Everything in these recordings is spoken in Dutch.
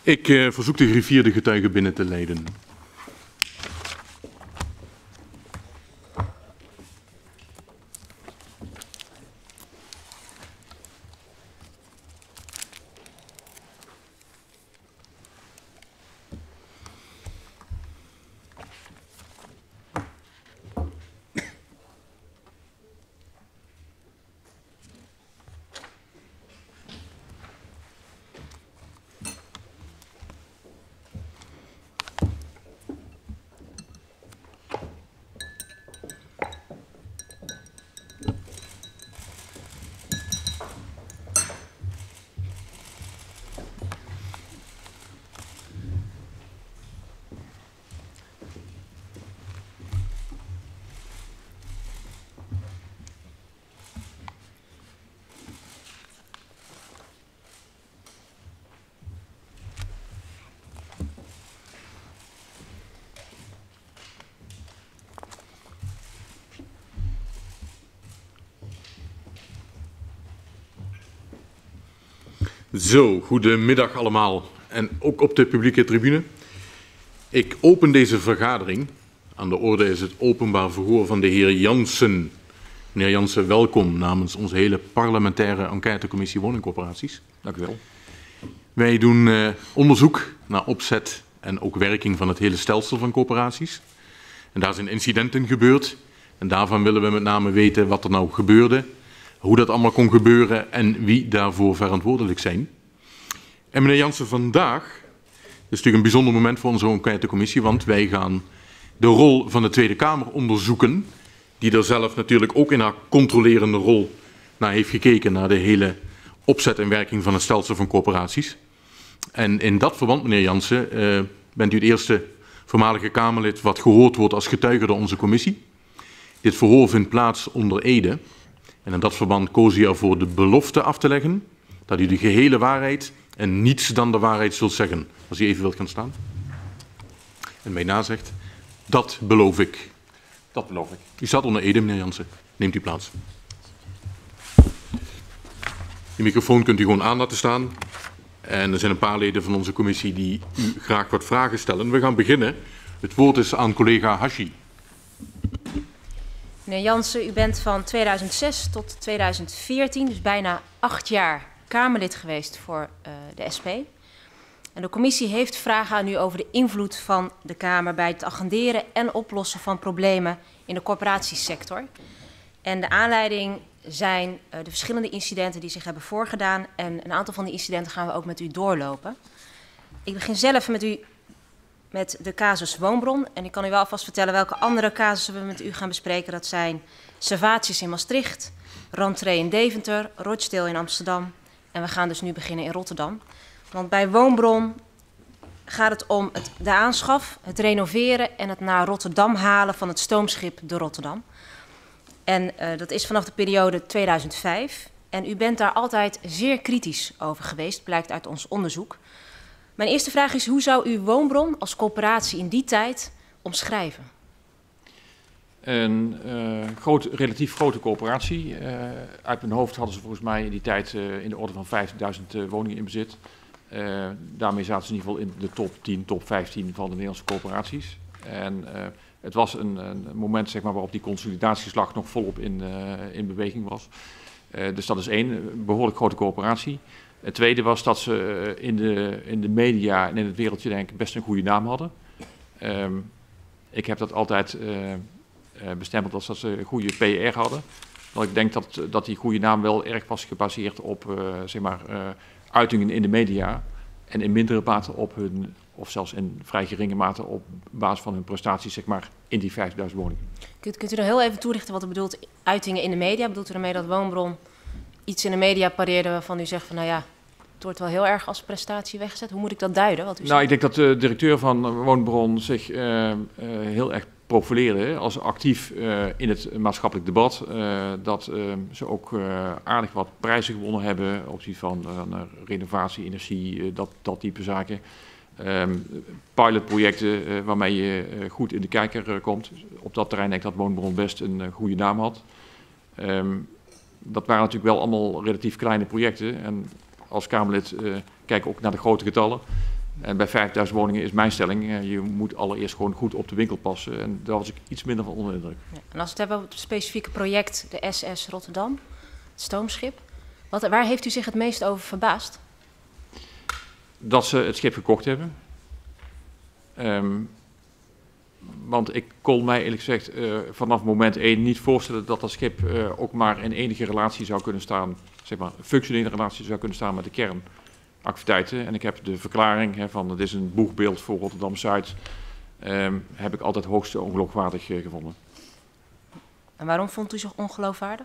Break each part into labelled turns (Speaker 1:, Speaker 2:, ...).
Speaker 1: Ik verzoek de griffier de getuigen binnen te leiden. Zo, goedemiddag allemaal en ook op de publieke tribune. Ik open deze vergadering. Aan de orde is het openbaar verhoor van de heer Jansen. Meneer Jansen, welkom namens onze hele parlementaire enquêtecommissie woningcorporaties.
Speaker 2: Dank u wel.
Speaker 1: Wij doen onderzoek naar opzet en ook werking van het hele stelsel van corporaties. En daar zijn incidenten gebeurd en daarvan willen we met name weten wat er nou gebeurde, hoe dat allemaal kon gebeuren en wie daarvoor verantwoordelijk zijn. En meneer Jansen, vandaag is natuurlijk een bijzonder moment voor onze enquêtecommissie, want wij gaan de rol van de Tweede Kamer onderzoeken, die er zelf natuurlijk ook in haar controlerende rol naar heeft gekeken, naar de hele opzet en werking van het stelsel van corporaties. En in dat verband, meneer Jansen, bent u het eerste voormalige Kamerlid wat gehoord wordt als getuige door onze commissie. Dit verhoor vindt plaats onder ede. En in dat verband koos u ervoor de belofte af te leggen dat u de gehele waarheid en niets dan de waarheid zult zeggen. Als u even wilt gaan staan. En mij nazegt, dat beloof ik.
Speaker 2: Dat beloof ik.
Speaker 1: U staat onder ede, meneer Jansen. Neemt u plaats. Die microfoon kunt u gewoon aan laten staan. En er zijn een paar leden van onze commissie die u graag wat vragen stellen. We gaan beginnen. Het woord is aan collega Hashi.
Speaker 3: Meneer Jansen, u bent van 2006 tot 2014, dus bijna 8 jaar Kamerlid geweest voor de SP. En de commissie heeft vragen aan u over de invloed van de Kamer bij het agenderen en oplossen van problemen in de corporatiesector. En de aanleiding zijn de verschillende incidenten die zich hebben voorgedaan. En een aantal van die incidenten gaan we ook met u doorlopen. Ik begin zelf met de casus Woonbron. En ik kan u wel alvast vertellen welke andere casussen we met u gaan bespreken. Dat zijn Servatius in Maastricht, Rentree in Deventer, Rochdale in Amsterdam. En we gaan dus nu beginnen in Rotterdam. Want bij Woonbron gaat het om de aanschaf, het renoveren en het naar Rotterdam halen van het stoomschip de Rotterdam. En dat is vanaf de periode 2005. En u bent daar altijd zeer kritisch over geweest, blijkt uit ons onderzoek. Mijn eerste vraag is, hoe zou u Woonbron als corporatie in die tijd omschrijven?
Speaker 2: Een relatief grote coöperatie. Uit mijn hoofd hadden ze volgens mij in die tijd in de orde van 15.000 woningen in bezit. Daarmee zaten ze in ieder geval in de top 10, top 15 van de Nederlandse coöperaties. En het was een moment zeg maar, waarop die consolidatieslag nog volop in beweging was. Dus dat is één, een behoorlijk grote coöperatie. Het tweede was dat ze in de media en in het wereldje denk ik best een goede naam hadden. Ik heb dat altijd bestempeld als dat ze een goede PR hadden. Want ik denk dat die goede naam wel erg was gebaseerd op uitingen in de media. En in mindere mate op hun, of zelfs in vrij geringe mate op basis van hun prestaties zeg maar, in die 50.000 woningen.
Speaker 3: Kunt u nog heel even toelichten wat u bedoelt, uitingen in de media? Bedoelt u ermee dat Woonbron iets in de media pareerde waarvan u zegt van nou ja, het wordt wel heel erg als prestatie weggezet? Hoe moet ik dat duiden? Wat u zegt?
Speaker 2: Ik denk dat de directeur van Woonbron zich heel erg profileerde als actief in het maatschappelijk debat. Dat ze ook aardig wat prijzen gewonnen hebben op die van renovatie, energie, dat type zaken. Pilotprojecten waarmee je goed in de kijker komt. Op dat terrein denk ik dat Woonbron best een goede naam had. Dat waren natuurlijk wel allemaal relatief kleine projecten. En als Kamerlid kijk ik ook naar de grote getallen. En bij 5000 woningen is mijn stelling, je moet allereerst gewoon goed op de winkel passen. En daar was ik iets minder van onder de indruk.
Speaker 3: Ja, en als we het hebben over het specifieke project, de SS Rotterdam, het stoomschip. Waar heeft u zich het meest over verbaasd?
Speaker 2: Dat ze het schip gekocht hebben. Want ik kon mij eerlijk gezegd vanaf moment 1 niet voorstellen dat dat schip ook maar in enige relatie zou kunnen staan, zeg maar een functionele relatie zou kunnen staan met de kernactiviteiten. En ik heb de verklaring van het is een boegbeeld voor Rotterdam-Zuid, heb ik altijd hoogst ongeloofwaardig gevonden.
Speaker 3: En waarom vond u zich ongeloofwaardig?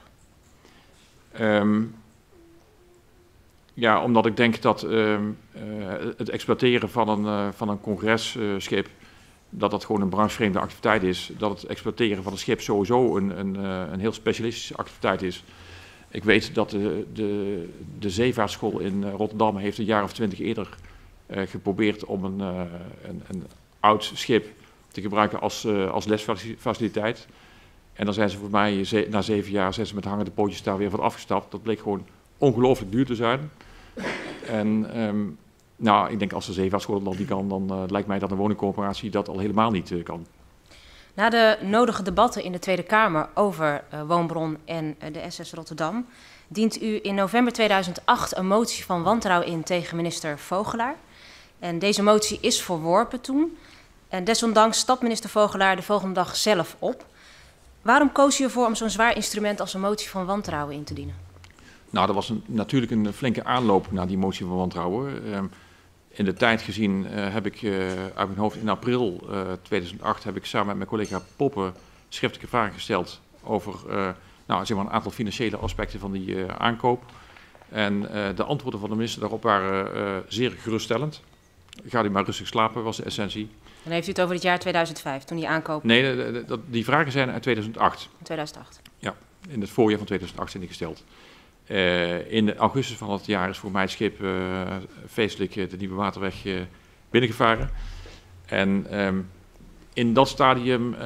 Speaker 2: Ja, omdat ik denk dat het exploiteren van een congresschip, dat dat gewoon een branchevreemde activiteit is. Dat het exploiteren van een schip sowieso een heel specialistische activiteit is. Ik weet dat de zeevaartschool in Rotterdam heeft een jaar of 20 eerder geprobeerd om een oud schip te gebruiken als lesfaciliteit. En dan zijn ze voor mij na 7 jaar zijn ze met hangende pootjes daar weer van afgestapt. Dat bleek gewoon ongelooflijk duur te zijn. En nou, ik denk als de zeevaartschool dat niet kan, dan lijkt mij dat een woningcorporatie dat al helemaal niet kan.
Speaker 3: Na de nodige debatten in de Tweede Kamer over Woonbron en de SS Rotterdam, dient u in november 2008 een motie van wantrouwen in tegen minister Vogelaar. En deze motie is verworpen toen. En desondanks stapt minister Vogelaar de volgende dag zelf op. Waarom koos u ervoor om zo'n zwaar instrument als een motie van wantrouwen in te dienen?
Speaker 2: Nou, dat was natuurlijk een flinke aanloop naar die motie van wantrouwen. In de tijd gezien heb ik uit mijn hoofd in april 2008 heb ik samen met mijn collega Poppen schriftelijke vragen gesteld over nou, zeg maar een aantal financiële aspecten van die aankoop. En de antwoorden van de minister daarop waren zeer geruststellend. Ga u maar rustig slapen, was de essentie.
Speaker 3: Dan heeft u het over het jaar 2005, toen die aankoop...
Speaker 2: Nee, die vragen zijn uit 2008.
Speaker 3: 2008.
Speaker 2: Ja, in het voorjaar van 2008 zijn die gesteld. In augustus van dat jaar is voor mij het schip feestelijk de Nieuwe Waterweg binnengevaren. En in dat stadium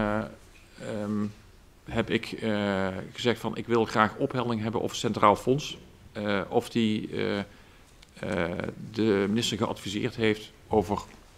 Speaker 2: heb ik gezegd van ik wil graag opheldering hebben of het Centraal Fonds, of die de minister geadviseerd heeft over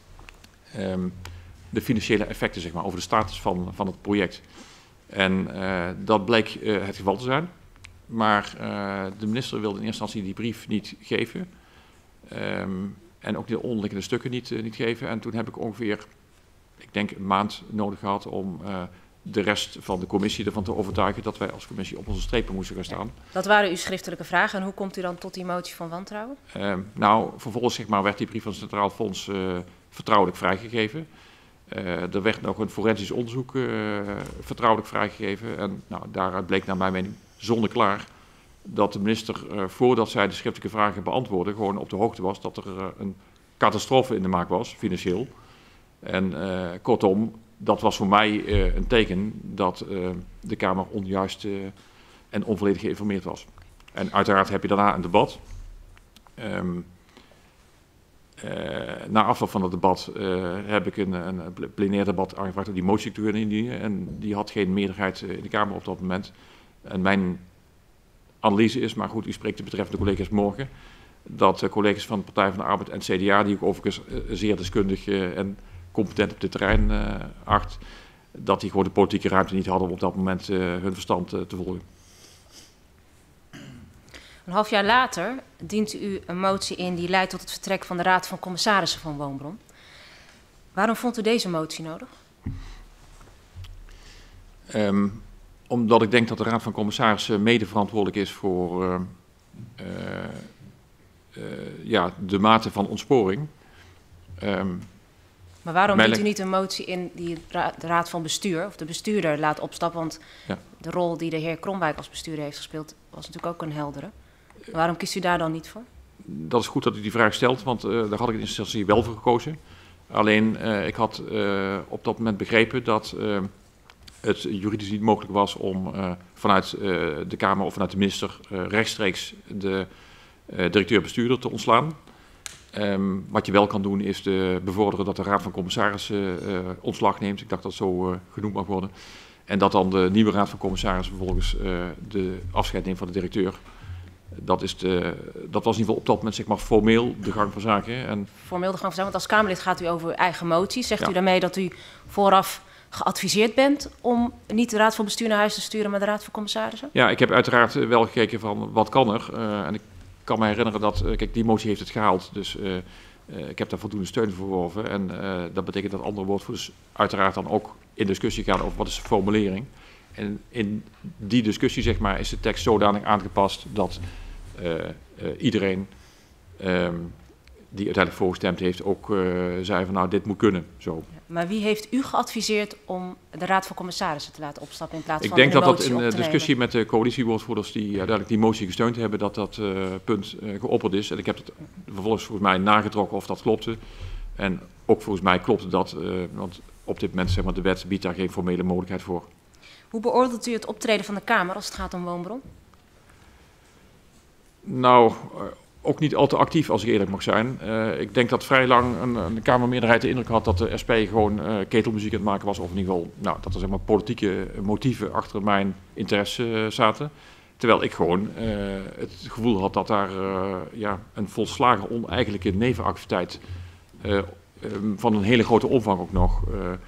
Speaker 2: de financiële effecten, zeg maar, over de status van het project. En dat bleek het geval te zijn. Maar de minister wilde in eerste instantie die brief niet geven. En ook de onderliggende stukken niet geven. En toen heb ik ongeveer, ik denk een maand nodig gehad om de rest van de commissie ervan te overtuigen dat wij als commissie op onze strepen moesten gaan staan.
Speaker 3: Ja, dat waren uw schriftelijke vragen. En hoe komt u dan tot die motie van wantrouwen?
Speaker 2: Nou, vervolgens zeg maar, werd die brief van het Centraal Fonds vertrouwelijk vrijgegeven. Er werd nog een forensisch onderzoek vertrouwelijk vrijgegeven. En nou, daaruit bleek naar mijn mening zonneklaar dat de minister, voordat zij de schriftelijke vragen beantwoordde, gewoon op de hoogte was dat er een catastrofe in de maak was, financieel. En kortom, dat was voor mij een teken dat de Kamer onjuist en onvolledig geïnformeerd was. En uiteraard heb je daarna een debat. Na afloop van het debat heb ik een plenair debat aangevraagd om die motie te kunnen indienen. En die had geen meerderheid in de Kamer op dat moment. En mijn analyse is, maar goed, u spreekt de betreffende collega's morgen, dat collega's van de Partij van de Arbeid en het CDA, die ik overigens zeer deskundig en competent op dit terrein acht, dat die gewoon de politieke ruimte niet hadden om op dat moment hun verstand te volgen.
Speaker 3: Een half jaar later dient u een motie in die leidt tot het vertrek van de Raad van Commissarissen van Woonbron. Waarom vond u deze motie nodig?
Speaker 2: Omdat ik denk dat de Raad van Commissarissen mede verantwoordelijk is voor ja, de mate van ontsporing.
Speaker 3: Maar waarom dient u niet een motie in die de Raad van Bestuur of de bestuurder laat opstappen? Want ja, de rol die de heer Kromwijk als bestuurder heeft gespeeld was natuurlijk ook een heldere. Waarom kiest u daar dan niet voor?
Speaker 2: Dat is goed dat u die vraag stelt, want daar had ik in eerste instantie wel voor gekozen. Alleen ik had op dat moment begrepen dat het juridisch niet mogelijk was om vanuit de Kamer of vanuit de minister rechtstreeks de directeur-bestuurder te ontslaan. Wat je wel kan doen is bevorderen dat de Raad van Commissarissen ontslag neemt. Ik dacht dat het zo genoemd mag worden. En dat dan de nieuwe Raad van Commissarissen vervolgens de afscheid neemt van de directeur. Dat was in ieder geval op dat moment zeg maar formeel de gang van zaken. En
Speaker 3: formeel de gang van zaken, want als Kamerlid gaat u over uw eigen motie. Zegt u daarmee dat u vooraf geadviseerd bent om niet de Raad van Bestuur naar huis te sturen, maar de Raad van Commissarissen?
Speaker 2: Ja, ik heb uiteraard wel gekeken van wat kan er. En ik kan me herinneren dat, kijk, die motie heeft het gehaald. Dus ik heb daar voldoende steun voor verworven. En dat betekent dat andere woordvoerders uiteraard dan ook in discussie gaan over wat is de formulering. En in die discussie zeg maar, is de tekst zodanig aangepast dat iedereen die uiteindelijk voorgestemd heeft ook zei van nou dit moet kunnen. Zo.
Speaker 3: Ja, maar wie heeft u geadviseerd om de Raad van Commissarissen te laten opstappen in plaats van
Speaker 2: Ik denk
Speaker 3: de
Speaker 2: dat
Speaker 3: motie
Speaker 2: dat in
Speaker 3: op te
Speaker 2: discussie
Speaker 3: nemen?
Speaker 2: met de coalitiewoordvoerders die uiteindelijk die motie gesteund hebben, dat punt geopperd is. En ik heb het vervolgens volgens mij nagetrokken of dat klopte. En ook volgens mij klopte dat, want op dit moment zeg maar, de wet biedt daar geen formele mogelijkheid voor.
Speaker 3: Hoe beoordeelt u het optreden van de Kamer als het gaat om woonbron?
Speaker 2: Nou, ook niet al te actief als ik eerlijk mag zijn. Ik denk dat vrij lang een Kamermeerderheid de indruk had dat de SP gewoon ketelmuziek aan het maken was. Of in ieder geval nou, dat er zeg maar, politieke motieven achter mijn interesse zaten. Terwijl ik gewoon het gevoel had dat daar een volslagen oneigenlijke nevenactiviteit van een hele grote omvang ook nog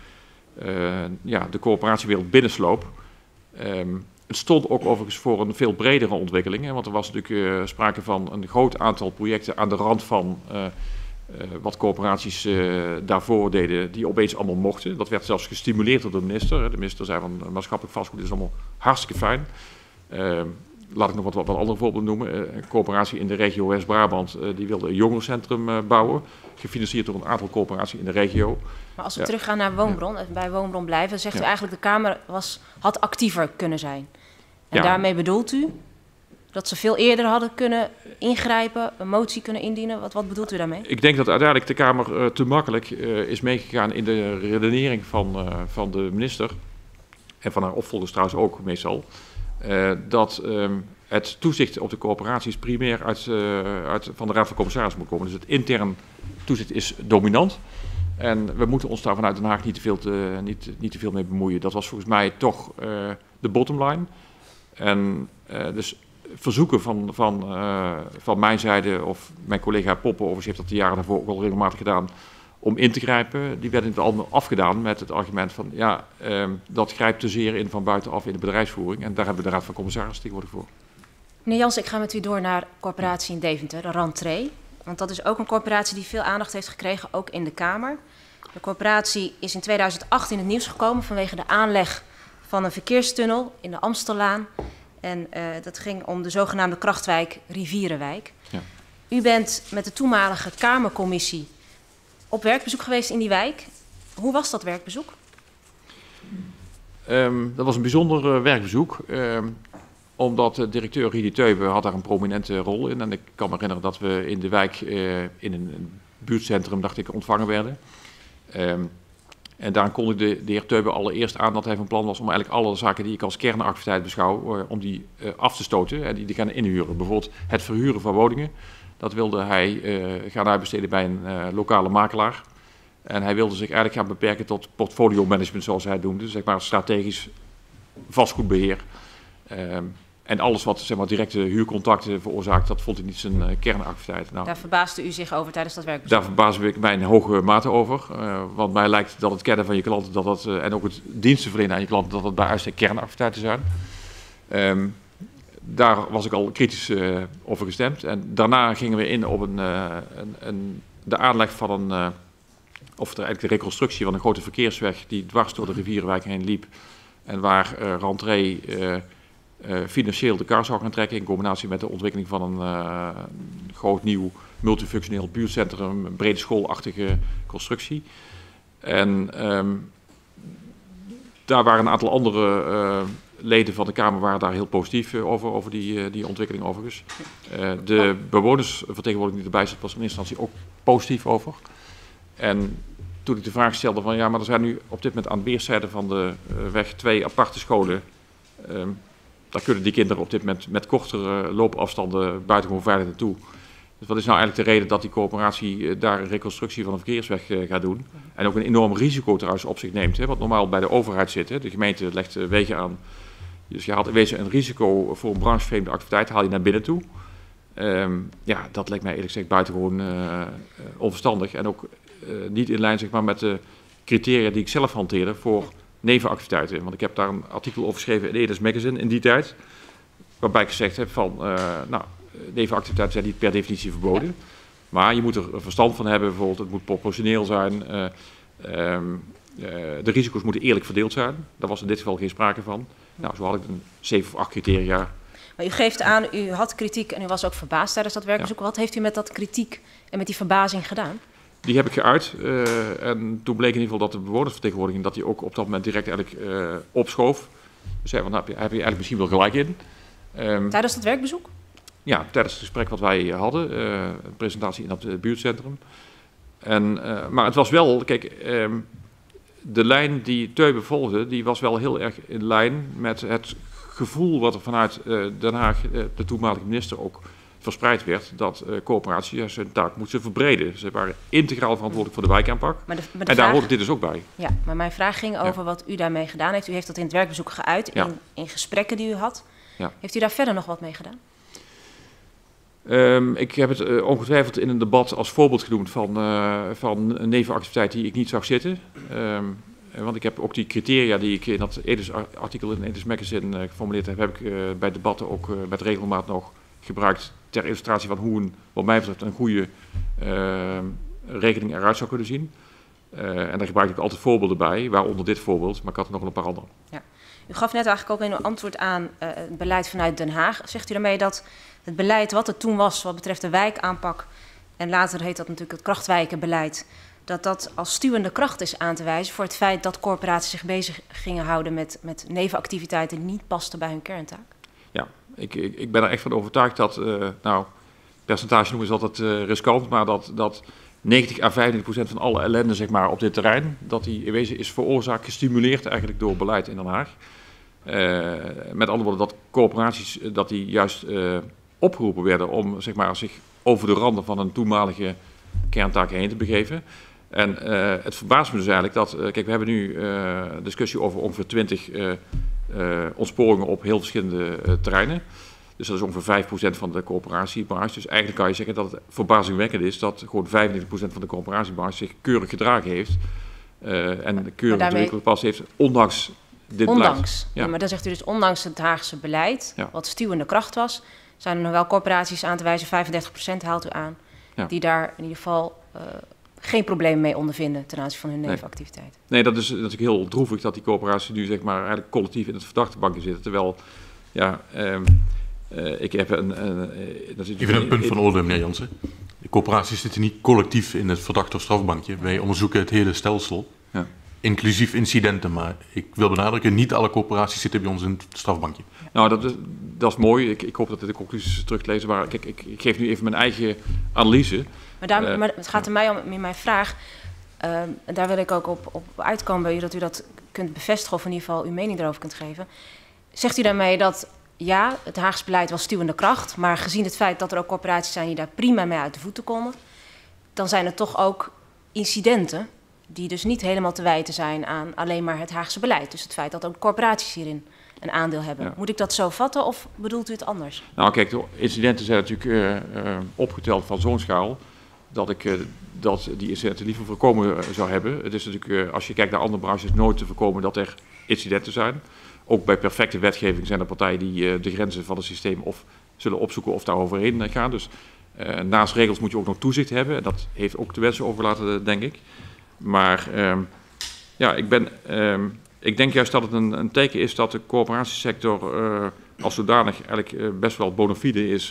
Speaker 2: de coöperatiewereld binnensloop. Het stond ook overigens voor een veel bredere ontwikkeling. Hè, want er was natuurlijk sprake van een groot aantal projecten aan de rand van wat coöperaties daarvoor deden, die opeens allemaal mochten. Dat werd zelfs gestimuleerd door de minister. De minister zei van maatschappelijk vastgoed is allemaal hartstikke fijn. Laat ik nog wat andere voorbeelden noemen. Een coöperatie in de regio West-Brabant die wilde een jongerencentrum bouwen. Gefinancierd door een aantal coöperaties in de regio.
Speaker 3: Maar als we teruggaan naar Woonbron, bij Woonbron blijven, zegt u eigenlijk de Kamer had actiever kunnen zijn. En daarmee bedoelt u dat ze veel eerder hadden kunnen ingrijpen, een motie kunnen indienen. Wat bedoelt u daarmee? Ik
Speaker 2: denk dat uiteindelijk de Kamer te makkelijk is meegegaan in de redenering van de minister. En van haar opvolgers trouwens ook meestal. Dat het toezicht op de coöperaties primair van de Raad van Commissarissen moet komen. Dus het intern toezicht is dominant. En we moeten ons daar vanuit Den Haag niet te veel mee bemoeien. Dat was volgens mij toch de bottom line. En dus verzoeken van mijn zijde of mijn collega Poppen, overigens heeft dat de jaren daarvoor ook al regelmatig gedaan, om in te grijpen, die werden allemaal afgedaan met het argument van dat grijpt te zeer in van buitenaf in de bedrijfsvoering. En daar hebben we de Raad van Commissarissen tegenwoordig voor.
Speaker 3: Meneer Jansen, ik ga met u door naar corporatie in Deventer, de Rantree. Want dat is ook een corporatie die veel aandacht heeft gekregen, ook in de Kamer. De corporatie is in 2008 in het nieuws gekomen vanwege de aanleg van een verkeerstunnel in de Amstellaan. En dat ging om de zogenaamde krachtwijk Rivierenwijk. Ja. U bent met de toenmalige Kamercommissie op werkbezoek geweest in die wijk. Hoe was dat werkbezoek?
Speaker 2: Dat was een bijzonder werkbezoek. Omdat de directeur Ridi Teuben had daar een prominente rol in. En ik kan me herinneren dat we in de wijk in een buurtcentrum, dacht ik, ontvangen werden. En daar kondigde de heer Teuben allereerst aan dat hij van plan was om eigenlijk alle zaken die ik als kernactiviteit beschouw, om die af te stoten en die te gaan inhuren. Bijvoorbeeld het verhuren van woningen. Dat wilde hij gaan uitbesteden bij een lokale makelaar. En hij wilde zich eigenlijk gaan beperken tot portfolio management, zoals hij het noemde. Zeg maar strategisch vastgoedbeheer. En alles wat zeg maar, directe huurcontacten veroorzaakt, dat vond hij niet zijn kernactiviteit. Nou,
Speaker 3: daar verbaasde u zich over tijdens dat werkbezoek?
Speaker 2: Daar verbaasde ik mij in hoge mate over. Want mij lijkt dat het kennen van je klanten en ook het diensten verlenen aan je klanten, dat het bij uitstek kernactiviteiten zijn. Daar was ik al kritisch over gestemd. En daarna gingen we in op de aanleg van eigenlijk de reconstructie van een grote verkeersweg die dwars door de Rivierenwijk heen liep. En waar Rantree financieel de kar zou gaan trekken in combinatie met de ontwikkeling van een groot nieuw multifunctioneel buurtcentrum, een brede schoolachtige constructie. En daar waren een aantal andere leden van de Kamer waren daar heel positief over die ontwikkeling overigens. De bewonersvertegenwoordiger die erbij zat was in eerste instantie ook positief over. En toen ik de vraag stelde van ja, maar er zijn nu op dit moment aan weerszijden van de weg 2 aparte scholen. Daar kunnen die kinderen op dit moment met kortere loopafstanden buitengewoon veilig naartoe. Dus wat is nou eigenlijk de reden dat die coöperatie daar een reconstructie van een verkeersweg gaat doen? En ook een enorm risico trouwens op zich neemt, hè, wat normaal bij de overheid zit. Hè. De gemeente legt wegen aan. Dus je haalt in wezen een risico voor een branchevreemde activiteit, haal je naar binnen toe. Ja, dat lijkt mij eerlijk gezegd buitengewoon onverstandig. En ook niet in lijn zeg maar, met de criteria die ik zelf hanteerde voor nevenactiviteiten. Want ik heb daar een artikel over geschreven in Edes Magazine in die tijd. Waarbij ik gezegd heb van, nevenactiviteiten zijn niet per definitie verboden. Maar je moet er verstand van hebben. Bijvoorbeeld, het moet proportioneel zijn. De risico's moeten eerlijk verdeeld zijn. Daar was in dit geval geen sprake van. Nou, zo had ik een 7 of 8 criteria.
Speaker 3: Maar u geeft aan, u had kritiek en u was ook verbaasd tijdens dat werkbezoek. Ja. Wat heeft u met dat kritiek en met die verbazing gedaan?
Speaker 2: Die heb ik geuit. En toen bleek in ieder geval dat de bewonersvertegenwoordiging dat die ook op dat moment direct eigenlijk opschoof. Dus zei van, heb je eigenlijk misschien wel gelijk in.
Speaker 3: Tijdens dat werkbezoek?
Speaker 2: Ja, tijdens het gesprek wat wij hadden. Een presentatie in dat buurtcentrum. Maar het was wel, kijk, de lijn die Teube volgde, die was wel heel erg in lijn met het gevoel wat er vanuit Den Haag, de toenmalige minister, ook verspreid werd, dat coöperaties hun taak moesten verbreden. Ze waren integraal verantwoordelijk voor de wijkaanpak. En daar hoort dit dus ook bij.
Speaker 3: Ja, maar mijn vraag ging over wat u daarmee gedaan heeft. U heeft dat in het werkbezoek geuit, in gesprekken die u had. Ja. Heeft u daar verder nog wat mee gedaan?
Speaker 2: Ik heb het ongetwijfeld in een debat als voorbeeld genoemd van een nevenactiviteit die ik niet zag zitten. Want ik heb ook die criteria die ik in dat artikel in Edes Magazine geformuleerd heb ik bij debatten ook met regelmaat nog gebruikt ter illustratie van hoe wat mij betreft een goede rekening eruit zou kunnen zien. En daar gebruik ik altijd voorbeelden bij, waaronder dit voorbeeld, maar ik had er nog een paar andere.
Speaker 3: Ja. U gaf net eigenlijk ook in uw antwoord aan het beleid vanuit Den Haag. Zegt u daarmee dat het beleid wat er toen was wat betreft de wijkaanpak, en later heet dat natuurlijk het krachtwijkenbeleid, dat dat als stuwende kracht is aan te wijzen voor het feit dat corporaties zich bezig gingen houden met nevenactiviteiten die niet pasten bij hun kerntaak?
Speaker 2: Ja, ik ben er echt van overtuigd dat, percentage noemen is altijd riskant, maar dat 90 à 95% van alle ellende zeg maar, op dit terrein, dat die in wezen is veroorzaakt, gestimuleerd eigenlijk door beleid in Den Haag. Met andere woorden, dat corporaties dat die juist opgeroepen werden om zeg maar, zich over de randen van een toenmalige kerntaak heen te begeven. En het verbaast me dus eigenlijk dat, kijk, we hebben nu een discussie over ongeveer 20 ontsporingen op heel verschillende terreinen. Dus dat is ongeveer 5% van de coöperatiebranche. Dus eigenlijk kan je zeggen dat het verbazingwekkend is dat gewoon 95% van de coöperatiebranche zich keurig gedragen heeft. En keurig ontwikkeld pas heeft, ondanks dit beleid.
Speaker 3: Ja, maar dan zegt u dus ondanks het Haagse beleid, wat stuwende kracht was, zijn er nog wel corporaties aan te wijzen, 35% haalt u aan, die daar in ieder geval geen probleem mee ondervinden ten aanzien van hun nevenactiviteit. Nee,
Speaker 2: dat is natuurlijk heel droevig dat die coöperaties nu zeg maar eigenlijk collectief in het verdachtebankje zitten. Terwijl, ik heb
Speaker 1: even een punt van orde, meneer Jansen. De coöperaties zitten niet collectief in het verdachte of strafbankje. Wij onderzoeken het hele stelsel, inclusief incidenten. Maar ik wil benadrukken, niet alle coöperaties zitten bij ons in het strafbankje.
Speaker 2: Nou, dat is mooi. Ik hoop dat de conclusies terug te lezen waren. Kijk, ik geef nu even mijn eigen analyse.
Speaker 3: Maar het gaat er mij om in mijn vraag. Daar wil ik ook op uitkomen bij u, dat u dat kunt bevestigen of in ieder geval uw mening erover kunt geven. Zegt u daarmee dat ja, het Haagse beleid was stuwende kracht, maar gezien het feit dat er ook corporaties zijn die daar prima mee uit de voeten komen, dan zijn er toch ook incidenten die dus niet helemaal te wijten zijn aan alleen maar het Haagse beleid. Dus het feit dat ook corporaties hierin een aandeel hebben. Ja. Moet ik dat zo vatten of bedoelt u het anders?
Speaker 2: Nou kijk, de incidenten zijn natuurlijk opgeteld van zo'n schaal dat ik die incidenten liever voorkomen zou hebben. Het is natuurlijk, als je kijkt naar andere branches, nooit te voorkomen dat er incidenten zijn. Ook bij perfecte wetgeving zijn er partijen die de grenzen van het systeem of zullen opzoeken of daar overheen gaan. Dus naast regels moet je ook nog toezicht hebben. En dat heeft ook de wensen overlaten, denk ik. Maar ik denk juist dat het een teken is dat de coöperatiesector als zodanig eigenlijk best wel bona fide is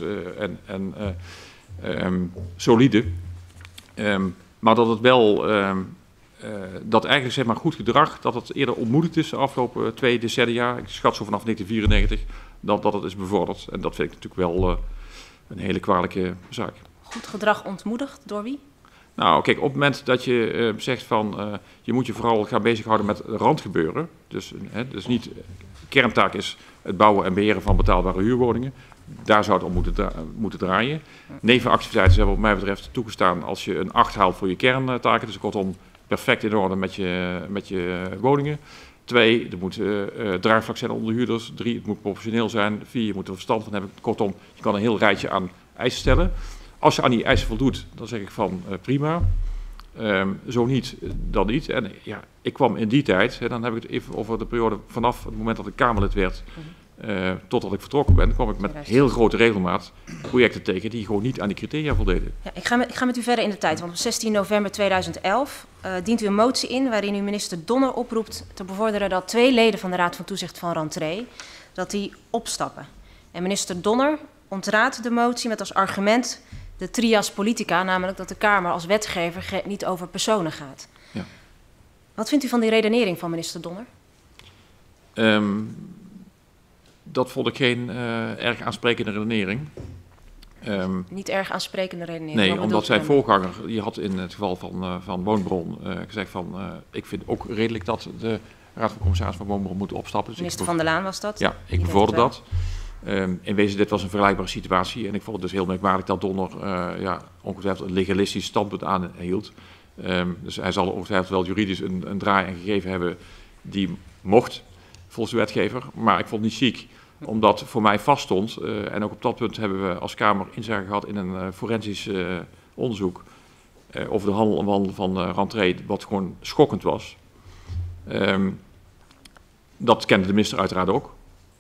Speaker 2: en solide. Maar dat het wel, dat eigenlijk zeg maar goed gedrag, dat het eerder ontmoedigd is de afgelopen 2 decennia. Ik schat zo vanaf 1994 dat het is bevorderd. En dat vind ik natuurlijk wel een hele kwalijke zaak.
Speaker 3: Goed gedrag ontmoedigd, door wie?
Speaker 2: Nou, kijk, op het moment dat je zegt van je moet je vooral gaan bezighouden met randgebeuren. Dus niet, kerntaak is het bouwen en beheren van betaalbare huurwoningen. Daar zou het om moeten draaien. Nevenactiviteiten zijn wat mij betreft toegestaan als je een 8 haalt voor je kerntaken. Dus kortom, perfect in orde met je woningen. 2, er moet draagvlak zijn onder huurders. 3, het moet professioneel zijn. 4, je moet er verstand van hebben. Kortom, je kan een heel rijtje aan eisen stellen. Als je aan die eisen voldoet, dan zeg ik van prima. Zo niet, dan niet. En ja, ik kwam in die tijd, dan heb ik het even over de periode vanaf het moment dat ik Kamerlid werd, totdat ik vertrokken ben, kwam ik met heel grote regelmaat projecten tegen die gewoon niet aan die criteria voldeden.
Speaker 3: Ja, ik ga met u verder in de tijd, want op 16 november 2011 dient u een motie in waarin u minister Donner oproept te bevorderen dat 2 leden van de Raad van Toezicht van Rantree, dat die opstappen. En minister Donner ontraadt de motie met als argument de trias politica, namelijk dat de Kamer als wetgever niet over personen gaat.
Speaker 2: Ja.
Speaker 3: Wat vindt u van die redenering van minister Donner?
Speaker 2: Dat vond ik geen erg aansprekende redenering.
Speaker 3: Niet erg aansprekende redenering?
Speaker 2: Nee, omdat zijn voorganger, die had in het geval van Woonbron gezegd van, ik vind ook redelijk dat de Raad van Commissarissen van Woonbron moet opstappen. Dus
Speaker 3: minister Van der Laan was dat?
Speaker 2: Ja, ik bevorder dat. In wezen, dit was een vergelijkbare situatie en ik vond het dus heel merkwaardig dat Donner ongetwijfeld een legalistisch standpunt aanhield. Dus hij zal ongetwijfeld wel juridisch een draai gegeven hebben die mocht volgens de wetgever, maar ik vond het niet chic, omdat voor mij vaststond, en ook op dat punt hebben we als Kamer inzage gehad in een forensisch onderzoek over de handel van Rantree, wat gewoon schokkend was. Dat kende de minister uiteraard ook.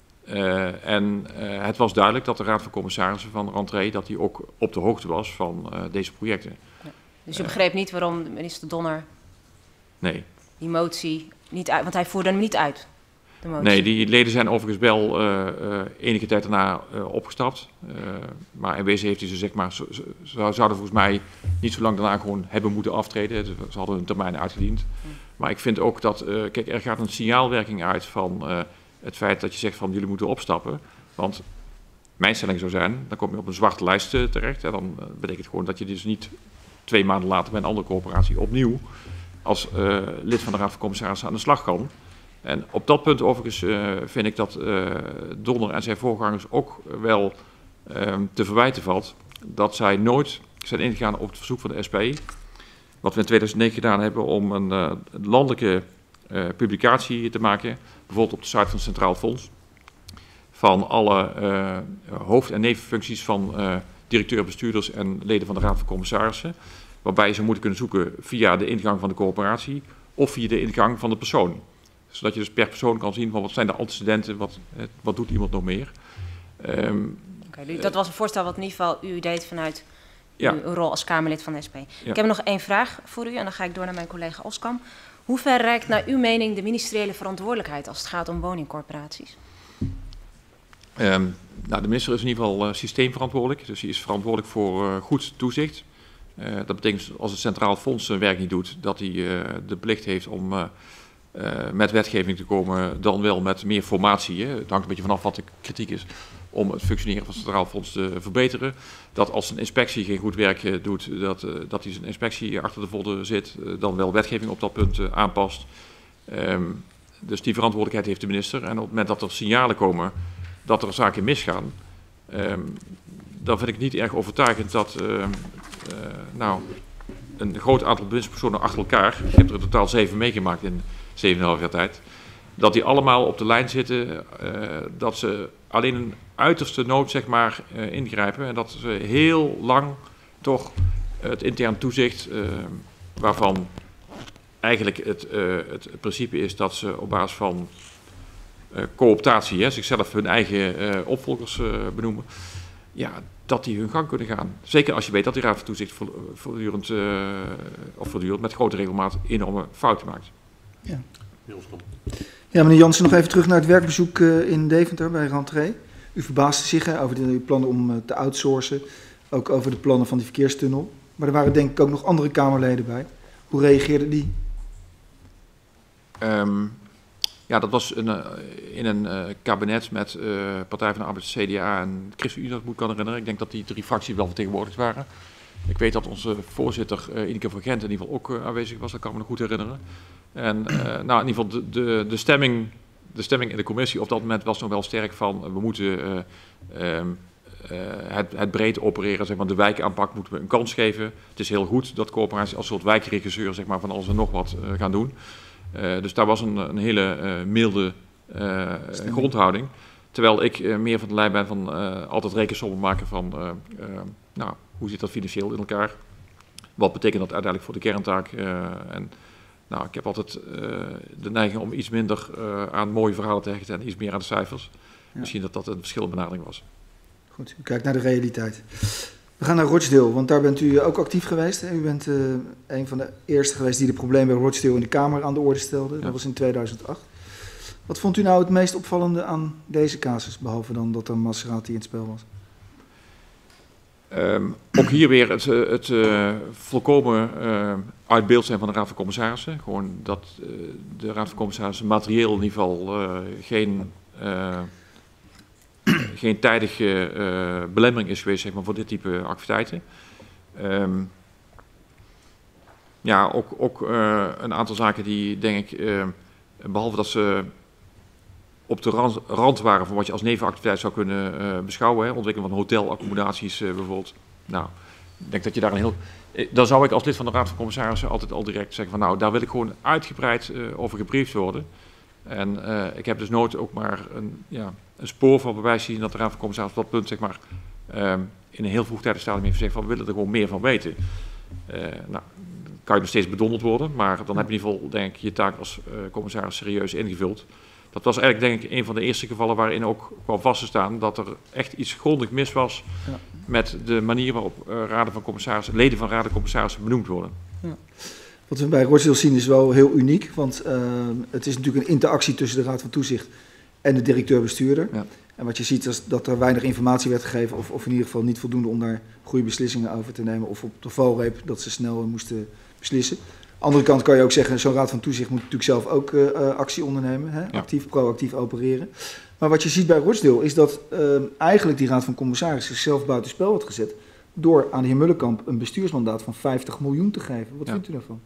Speaker 2: Het was duidelijk dat de Raad van Commissarissen van Rantree dat die ook op de hoogte was van deze projecten.
Speaker 3: Ja. Dus u begreep niet waarom de minister Donner
Speaker 2: nee.
Speaker 3: die motie niet uit, want hij voerde hem niet uit.
Speaker 2: Nee, die leden zijn overigens wel enige tijd daarna opgestapt. Maar in wezen heeft hij ze, zeg maar, ze zouden volgens mij niet zo lang daarna gewoon hebben moeten aftreden. Ze hadden hun termijn uitgediend. Maar ik vind ook dat, kijk, er gaat een signaalwerking uit van het feit dat je zegt van jullie moeten opstappen. Want mijn stelling zou zijn, dan kom je op een zwarte lijst terecht. En dan betekent gewoon dat je dus niet 2 maanden later bij een andere corporatie opnieuw als lid van de Raad van Commissarissen aan de slag kan. En op dat punt overigens vind ik dat Donner en zijn voorgangers ook wel te verwijten valt dat zij nooit zijn ingegaan op het verzoek van de SP. Wat we in 2009 gedaan hebben om een landelijke publicatie te maken, bijvoorbeeld op de site van het Centraal Fonds, van alle hoofd- en nevenfuncties van directeur, bestuurders en leden van de Raad van Commissarissen, waarbij ze moeten kunnen zoeken via de ingang van de corporatie of via de ingang van de persoon. Zodat je dus per persoon kan zien van wat zijn de antecedenten, wat doet iemand nog meer.
Speaker 3: Dat was een voorstel wat in ieder geval u deed vanuit uw rol als Kamerlid van de SP. Ja. Ik heb nog 1 vraag voor u en dan ga ik door naar mijn collega Oskam. Hoe ver reikt naar uw mening de ministeriële verantwoordelijkheid als het gaat om woningcorporaties?
Speaker 2: De minister is in ieder geval systeemverantwoordelijk, dus hij is verantwoordelijk voor goed toezicht. Dat betekent als het Centraal Fonds zijn werk niet doet, dat hij de plicht heeft om met wetgeving te komen, dan wel met meer formatie. Hè. Het hangt een beetje vanaf wat de kritiek is om het functioneren van het Centraal Fonds te verbeteren. Dat als een inspectie geen goed werk doet, dat hij zijn inspectie achter de vodden zit, dan wel wetgeving op dat punt aanpast. Dus die verantwoordelijkheid heeft de minister. En op het moment dat er signalen komen dat er zaken misgaan, dan vind ik niet erg overtuigend dat een groot aantal bewindspersonen achter elkaar, ik heb er in totaal 7 meegemaakt in 7,5 jaar tijd, dat die allemaal op de lijn zitten, dat ze alleen een uiterste nood, zeg maar, ingrijpen en dat ze heel lang toch het intern toezicht, waarvan eigenlijk het principe is dat ze op basis van cooptatie, zichzelf hun eigen opvolgers benoemen, ja, dat die hun gang kunnen gaan. Zeker als je weet dat die Raad van Toezicht voortdurend met grote regelmaat enorme fouten maakt.
Speaker 4: Ja. Ja, meneer Jansen, nog even terug naar het werkbezoek in Deventer bij Rantree. U verbaasde zich over de plannen om te outsourcen, ook over de plannen van die verkeerstunnel. Maar er waren denk ik ook nog andere Kamerleden bij. Hoe reageerden die?
Speaker 2: Ja, dat was in een kabinet met Partij van de Arbeid, CDA en ChristenUnie, dat moet ik kan herinneren. Ik denk dat die 3 fracties wel vertegenwoordigd waren. Ik weet dat onze voorzitter, Ineke van Gent, in ieder geval ook aanwezig was. Dat kan ik me nog goed herinneren. En in ieder geval de stemming in de commissie op dat moment was nog wel sterk van we moeten het breed opereren, zeg maar, de wijkaanpak moeten we een kans geven. Het is heel goed dat corporaties als soort wijkregisseur, zeg maar, van alles en nog wat gaan doen. Dus daar was een hele milde grondhouding. Terwijl ik meer van de lijn ben van altijd rekensommen maken van hoe zit dat financieel in elkaar? Wat betekent dat uiteindelijk voor de kerntaak? Ik heb altijd de neiging om iets minder aan mooie verhalen te hechten en iets meer aan de cijfers. Ja. Misschien dat dat een verschillende benadering was.
Speaker 4: Goed, u kijkt naar de realiteit. We gaan naar Rochdale, want daar bent u ook actief geweest. Hè? U bent een van de eerste geweest die de problemen bij Rochdale in de Kamer aan de orde stelde. Ja. Dat was in 2008. Wat vond u nou het meest opvallende aan deze casus, behalve dan dat er Maserati in het spel was?
Speaker 2: Ook hier weer het volkomen uit beeld zijn van de Raad van Commissarissen. Gewoon dat de Raad van Commissarissen materieel in ieder geval geen tijdige belemmering is geweest, zeg maar, voor dit type activiteiten. Ook een aantal zaken die, denk ik, behalve dat ze op de rand waren van wat je als nevenactiviteit zou kunnen beschouwen, hè, ontwikkeling van hotelaccommodaties bijvoorbeeld. Nou, ik denk dat je daar dan zou ik als lid van de Raad van Commissarissen altijd al direct zeggen van daar wil ik gewoon uitgebreid over gebriefd worden. En ik heb dus nooit ook maar een spoor van bewijs zien dat de Raad van Commissarissen op dat punt, zeg maar, in een heel vroegtijdig stadium heeft gezegd van we willen er gewoon meer van weten. Kan je nog steeds bedonderd worden, maar dan heb je in ieder geval, denk ik, je taak als commissaris serieus ingevuld. Dat was eigenlijk, denk ik, een van de eerste gevallen waarin ook kwam vast te staan dat er echt iets grondig mis was met de manier waarop leden van raden van commissarissen benoemd worden. Ja.
Speaker 4: Wat we bij Rochdale zien is wel heel uniek, want het is natuurlijk een interactie tussen de Raad van Toezicht en de directeur-bestuurder. Ja. En wat je ziet is dat er weinig informatie werd gegeven of in ieder geval niet voldoende om daar goede beslissingen over te nemen of op de valreep dat ze snel moesten beslissen. Aan de andere kant kan je ook zeggen, zo'n Raad van Toezicht moet natuurlijk zelf ook actie ondernemen, hè? Ja. Proactief opereren. Maar wat je ziet bij Rochdale is dat eigenlijk die Raad van Commissarissen zichzelf buitenspel had gezet door aan de heer Mullenkamp een bestuursmandaat van 50 miljoen te geven. Wat vindt u daarvan?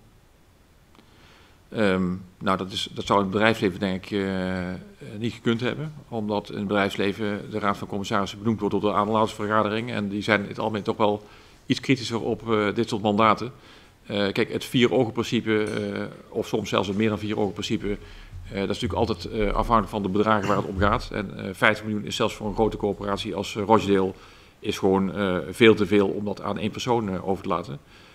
Speaker 2: Dat zou in het bedrijfsleven denk ik niet gekund hebben, omdat in het bedrijfsleven de Raad van Commissarissen benoemd wordt door de aandeelhoudersvergadering en die zijn in het algemeen toch wel iets kritischer op dit soort mandaten. Kijk, het 4-ogen-principe, of soms zelfs het meer dan 4-ogen-principe, dat is natuurlijk altijd afhankelijk van de bedragen waar het om gaat. En 50 miljoen is zelfs voor een grote corporatie als Rochdale is gewoon veel te veel om dat aan één persoon over te laten.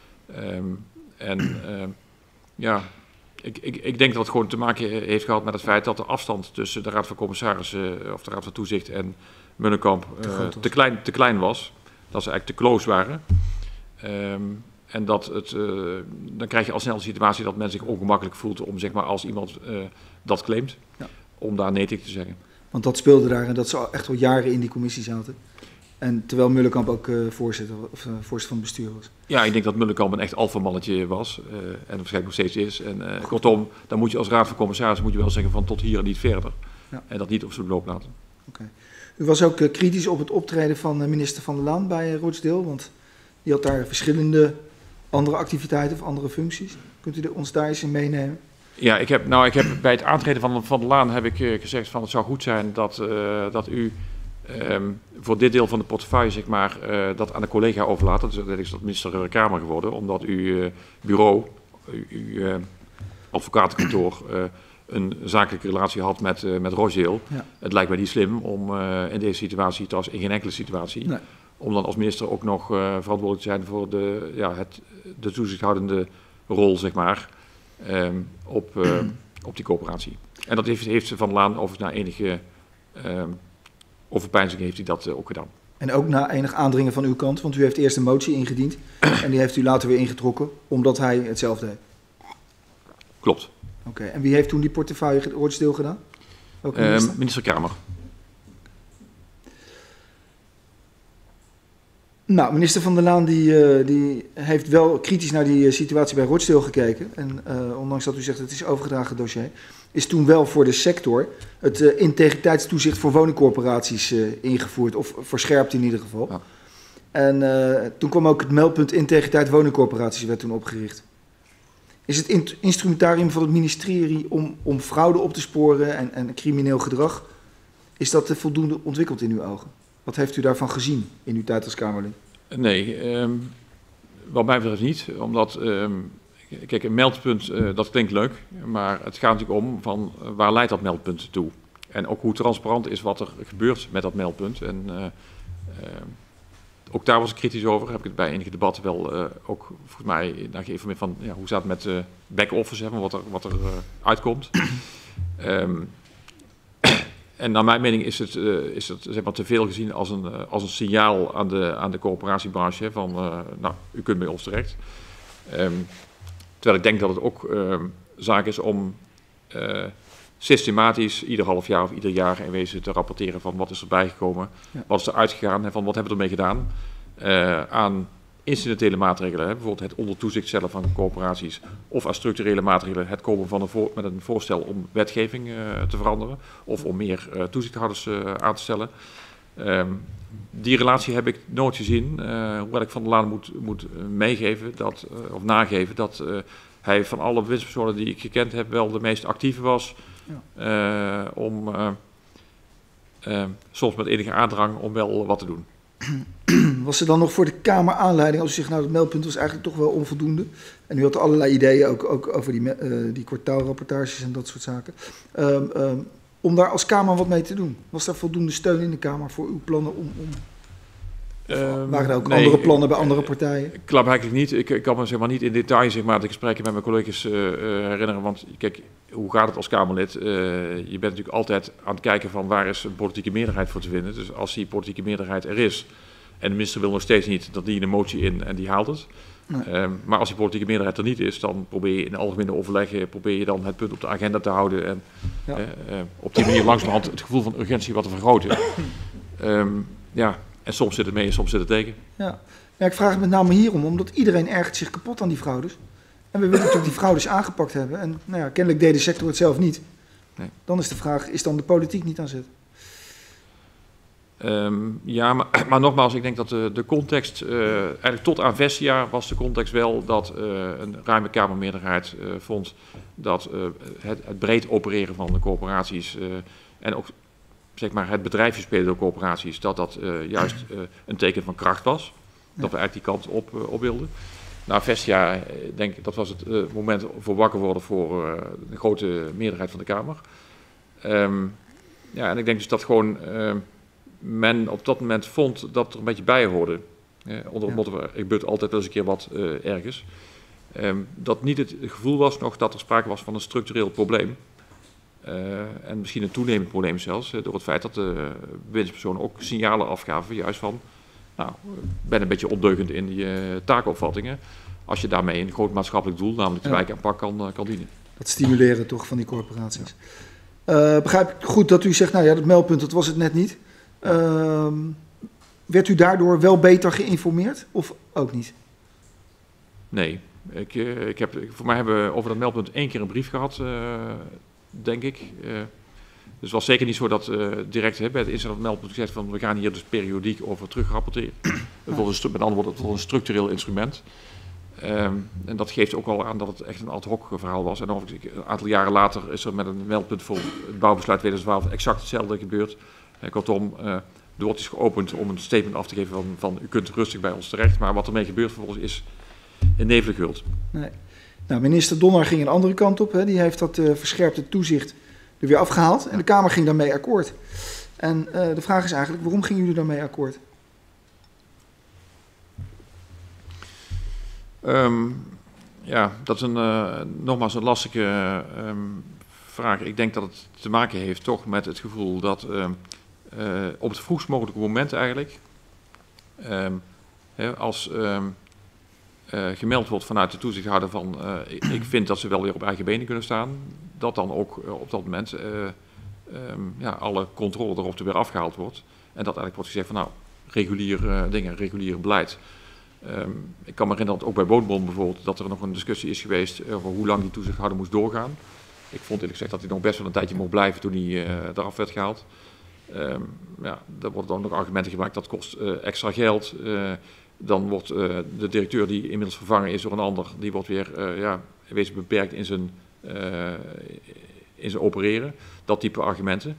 Speaker 2: Ik denk dat het gewoon te maken heeft gehad met het feit dat de afstand tussen de Raad van Commissarissen of de Raad van Toezicht en Mullenkamp te klein was. Dat ze eigenlijk te close waren. En dan krijg je al snel de situatie dat men zich ongemakkelijk voelt om, zeg maar, als iemand dat claimt, om daar nee tegen te zeggen.
Speaker 4: Want dat speelde daar en dat ze echt al jaren in die commissie zaten. En terwijl Mullenkamp ook voorzitter van het bestuur was.
Speaker 2: Ja, ik denk dat Mullenkamp een echt alfamannetje was en waarschijnlijk nog steeds is. En kortom, dan moet je als Raad van Commissarissen wel zeggen van tot hier en niet verder. Ja. En dat niet op zijn loop laten.
Speaker 4: Okay. U was ook kritisch op het optreden van minister Van der Laan bij Rochdale, want die had daar verschillende andere activiteiten of andere functies. Kunt u ons daar eens in meenemen?
Speaker 2: Ja, ik heb bij het aantreden van der Laan heb ik gezegd van het zou goed zijn dat u voor dit deel van de portefeuille, zeg maar, dat aan de collega overlaat. Dat is dat minister Kramer geworden, omdat uw bureau, uw advocatenkantoor, een zakelijke relatie had met Rochdale. Ja. Het lijkt mij niet slim om in deze situatie, trouwens in geen enkele situatie, om dan als minister ook nog verantwoordelijk te zijn voor de toezichthoudende rol, zeg maar, op die coöperatie. En dat heeft Van der Laan over na enige overpeinzing heeft hij dat ook gedaan.
Speaker 4: En ook na enig aandringen van uw kant, want u heeft eerst een motie ingediend en die heeft u later weer ingetrokken, omdat hij hetzelfde deed.
Speaker 2: Klopt.
Speaker 4: Oké. En wie heeft toen die portefeuille Rochdale gedaan?
Speaker 2: Minister Kramer.
Speaker 4: Nou, minister Van der Laan die heeft wel kritisch naar die situatie bij Rochdale gekeken. En ondanks dat u zegt het is overgedragen dossier, is toen wel voor de sector het integriteitstoezicht voor woningcorporaties ingevoerd. Of verscherpt in ieder geval. Ja. En toen kwam ook het meldpunt integriteit woningcorporaties werd toen opgericht. Is het instrumentarium van het ministerie om fraude op te sporen en crimineel gedrag, is dat voldoende ontwikkeld in uw ogen? Wat heeft u daarvan gezien in uw tijd als Kamerlid?
Speaker 2: Nee, wat mij betreft niet. Omdat, kijk, een meldpunt, dat klinkt leuk, maar het gaat natuurlijk om van waar leidt dat meldpunt toe? En ook hoe transparant is wat er gebeurt met dat meldpunt. En ook daar was ik kritisch over. Heb ik het bij enige debatten wel ook volgens mij geïnformeerd van hoe staat het met back-office, wat er uitkomt. En naar mijn mening is het zeg maar, te veel gezien als een signaal aan de coöperatiebranche van u kunt bij ons terecht. Terwijl ik denk dat het ook zaak is om systematisch ieder half jaar of ieder jaar in wezen te rapporteren van wat is er bijgekomen, wat is er uitgegaan en van wat hebben we ermee gedaan aan incidentele maatregelen, bijvoorbeeld het onder toezicht stellen van coöperaties of aan structurele maatregelen, het komen met een voorstel om wetgeving te veranderen of om meer toezichthouders aan te stellen. Die relatie heb ik nooit gezien, hoewel ik Van der Laan moet meegeven of nageven dat hij van alle bewindspersonen die ik gekend heb wel de meest actieve was om soms met enige aandrang om wel wat te doen.
Speaker 4: Was er dan nog voor de Kamer aanleiding als u zegt, dat meldpunt was eigenlijk toch wel onvoldoende? En u had allerlei ideeën ook over die kwartaalrapportages en dat soort zaken. Om daar als Kamer wat mee te doen? Was daar voldoende steun in de Kamer voor uw plannen waren er ook andere plannen bij andere partijen?
Speaker 2: Klopt eigenlijk niet. Ik kan me zeg maar, niet in detail de gesprekken met mijn collega's herinneren. Want kijk, hoe gaat het als Kamerlid? Je bent natuurlijk altijd aan het kijken van waar is een politieke meerderheid voor te vinden. Dus als die politieke meerderheid er is en de minister wil nog steeds niet, dan dien je een motie in en die haalt het. Nee. Maar als die politieke meerderheid er niet is, dan probeer je in algemene overleggen dan het punt op de agenda te houden en op die manier langzamerhand het gevoel van urgentie wat te vergroten. En soms zit het mee en soms zit het tegen.
Speaker 4: Ja, ik vraag het met name hierom, omdat iedereen ergert zich kapot aan die fraudes. En we willen natuurlijk die fraudes aangepakt hebben. En kennelijk deed de sector het zelf niet. Nee. Dan is de vraag, is dan de politiek niet aan zet?
Speaker 2: Maar nogmaals, ik denk dat de context, eigenlijk tot aan Vestia was de context wel dat een ruime Kamermeerderheid vond dat het breed opereren van de coöperaties en ook zeg maar, het bedrijfsspelen door coöperaties, dat juist een teken van kracht was. Dat we eigenlijk die kant op wilden. Nou, Vestia, denk ik, dat was het moment voor wakker worden voor de grote meerderheid van de Kamer. En ik denk dus dat gewoon men op dat moment vond dat er een beetje bij hoorde. Onder het motto, er gebeurt altijd wel eens een keer wat ergens. Dat niet het gevoel was nog dat er sprake was van een structureel probleem. En misschien een toenemend probleem zelfs, door het feit dat de bewindspersonen ook signalen afgaven, juist van, ben een beetje ondeugend in die taakopvattingen, als je daarmee een groot maatschappelijk doel, namelijk de wijkaanpak, kan dienen.
Speaker 4: Dat stimuleren toch van die corporaties. Begrijp ik goed dat u zegt, dat meldpunt, dat was het net niet. Werd u daardoor wel beter geïnformeerd of ook niet?
Speaker 2: Nee, voor mij hebben we over dat meldpunt 1 keer een brief gehad, denk ik. Dus het was zeker niet zo dat direct bij het inzet van het meldpunt gezegd van we gaan hier dus periodiek over terugrapporteren. Met andere woorden, het was een structureel instrument. En dat geeft ook al aan dat het echt een ad hoc verhaal was. En een aantal jaren later is er met een meldpunt voor het bouwbesluit 2012 exact hetzelfde gebeurd. Kortom, de wordt is geopend om een statement af te geven van u kunt rustig bij ons terecht. Maar wat ermee gebeurt vervolgens is in neveligheid.
Speaker 4: Nee. Nou, minister Donner ging een andere kant op. Hè. Die heeft dat verscherpte toezicht er weer afgehaald. En de Kamer ging daarmee akkoord. En de vraag is eigenlijk, waarom gingen jullie daarmee akkoord?
Speaker 2: Dat is nogmaals een lastige vraag. Ik denk dat het te maken heeft toch met het gevoel dat op het vroegst mogelijke moment eigenlijk, als gemeld wordt vanuit de toezichthouder van ik vind dat ze wel weer op eigen benen kunnen staan, dat dan ook op dat moment alle controle erop weer afgehaald wordt. En dat eigenlijk wordt gezegd van regulier beleid. Ik kan me herinneren dat ook bij Woonbond bijvoorbeeld dat er nog een discussie is geweest over hoe lang die toezichthouder moest doorgaan. Ik vond eerlijk gezegd dat hij nog best wel een tijdje mocht blijven toen hij eraf werd gehaald. Daar worden dan nog argumenten gebruikt, dat kost extra geld. Dan wordt de directeur die inmiddels vervangen is door een ander, die wordt weer wezen beperkt in zijn opereren. Dat type argumenten.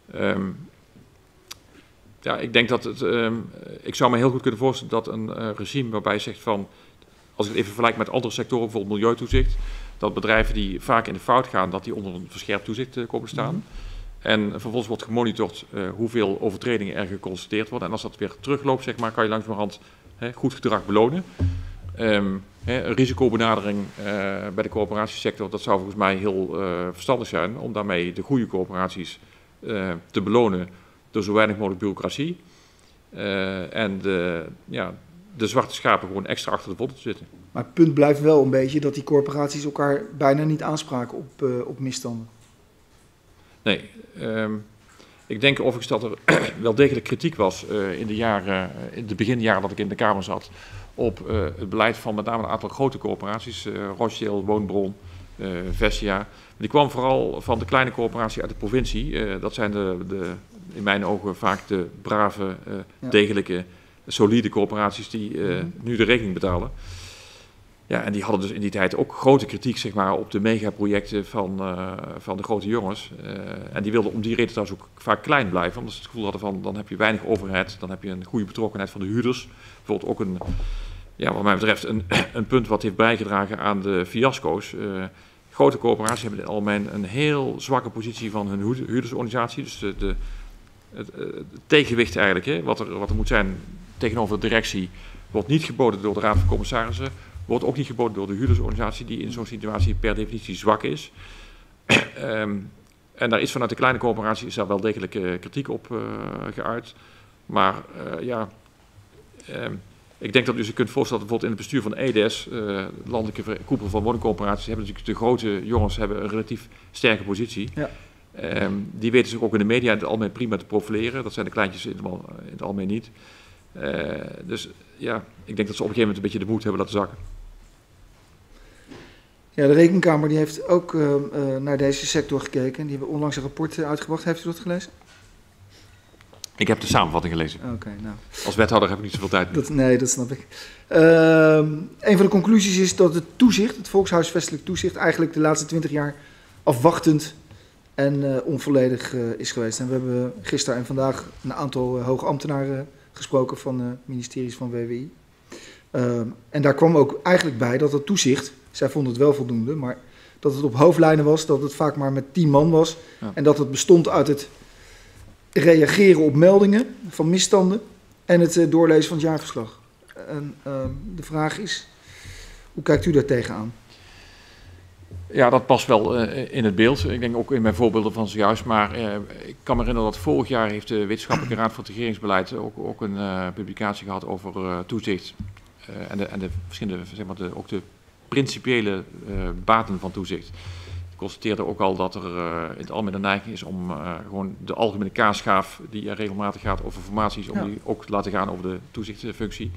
Speaker 2: Ik denk dat ik zou me heel goed kunnen voorstellen dat een regime waarbij je zegt van, als ik het even vergelijk met andere sectoren, bijvoorbeeld milieutoezicht, dat bedrijven die vaak in de fout gaan, dat die onder een verscherpt toezicht komen staan. En vervolgens wordt gemonitord hoeveel overtredingen er geconstateerd worden. En als dat weer terugloopt, zeg maar, kan je langzamerhand goed gedrag belonen. Een risicobenadering bij de coöperatiesector, dat zou volgens mij heel verstandig zijn om daarmee de goede coöperaties te belonen door zo weinig mogelijk bureaucratie. En de zwarte schapen gewoon extra achter de botten te zitten.
Speaker 4: Maar het punt blijft wel een beetje dat die corporaties elkaar bijna niet aanspraken op misstanden.
Speaker 2: Nee, ik denk overigens dat er wel degelijk kritiek was in de beginjaren dat ik in de Kamer zat op het beleid van met name een aantal grote coöperaties, Rochdale, Woonbron, Vestia. Die kwam vooral van de kleine coöperatie uit de provincie. Dat zijn in mijn ogen vaak de brave, degelijke, solide coöperaties die nu de rekening betalen. Ja, en die hadden dus in die tijd ook grote kritiek, zeg maar, op de megaprojecten van de grote jongens. En die wilden om die reden trouwens ook vaak klein blijven, omdat ze het gevoel hadden van, dan heb je weinig overhead, dan heb je een goede betrokkenheid van de huurders. Bijvoorbeeld ook wat mij betreft, een punt wat heeft bijgedragen aan de fiasco's. Grote coöperaties hebben in het algemeen een heel zwakke positie van hun huurdersorganisatie. Dus het tegenwicht eigenlijk, wat er moet zijn tegenover de directie, wordt niet geboden door de Raad van Commissarissen. Wordt ook niet geboden door de huurdersorganisatie, die in zo'n situatie per definitie zwak is. En daar is vanuit de kleine coöperatie daar wel degelijk kritiek op geuit. Maar ik denk dat u zich kunt voorstellen dat bijvoorbeeld in het bestuur van EDES, landelijke koepel van woningcoöperaties, hebben natuurlijk de grote jongens hebben een relatief sterke positie. Ja. Die weten zich ook in de media in het algemeen prima te profileren. Dat zijn de kleintjes in het algemeen niet. Dus ja, ik denk dat ze op een gegeven moment een beetje de moed hebben laten zakken.
Speaker 4: Ja, de Rekenkamer die heeft ook naar deze sector gekeken. Die hebben onlangs een rapport uitgebracht. Heeft u dat gelezen?
Speaker 2: Ik heb de samenvatting gelezen.
Speaker 4: Oké, nou.
Speaker 2: Als wethouder heb ik niet zoveel tijd.
Speaker 4: Nee, dat snap ik. Een van de conclusies is dat het toezicht, het volkshuisvestelijk toezicht, eigenlijk de laatste 20 jaar afwachtend en onvolledig is geweest. En we hebben gisteren en vandaag een aantal hoge ambtenaren gesproken van ministeries van WWI. En daar kwam ook eigenlijk bij dat het toezicht, zij vonden het wel voldoende, maar dat het op hoofdlijnen was, dat het vaak maar met 10 man was. Ja. En dat het bestond uit het reageren op meldingen van misstanden en het doorlezen van het jaarverslag. En de vraag is, hoe kijkt u daar tegenaan?
Speaker 2: Ja, dat past wel in het beeld. Ik denk ook in mijn voorbeelden van zojuist. Maar ik kan me herinneren dat vorig jaar heeft de Wetenschappelijke Raad voor het Regeringsbeleid ook een publicatie gehad over toezicht. En de verschillende, zeg maar, ook de principiële baten van toezicht. Ik constateerde ook al dat er in het algemeen de neiging is om gewoon de algemene kaasschaaf die er regelmatig gaat over formaties, om die ook te laten gaan over de toezichtfunctie.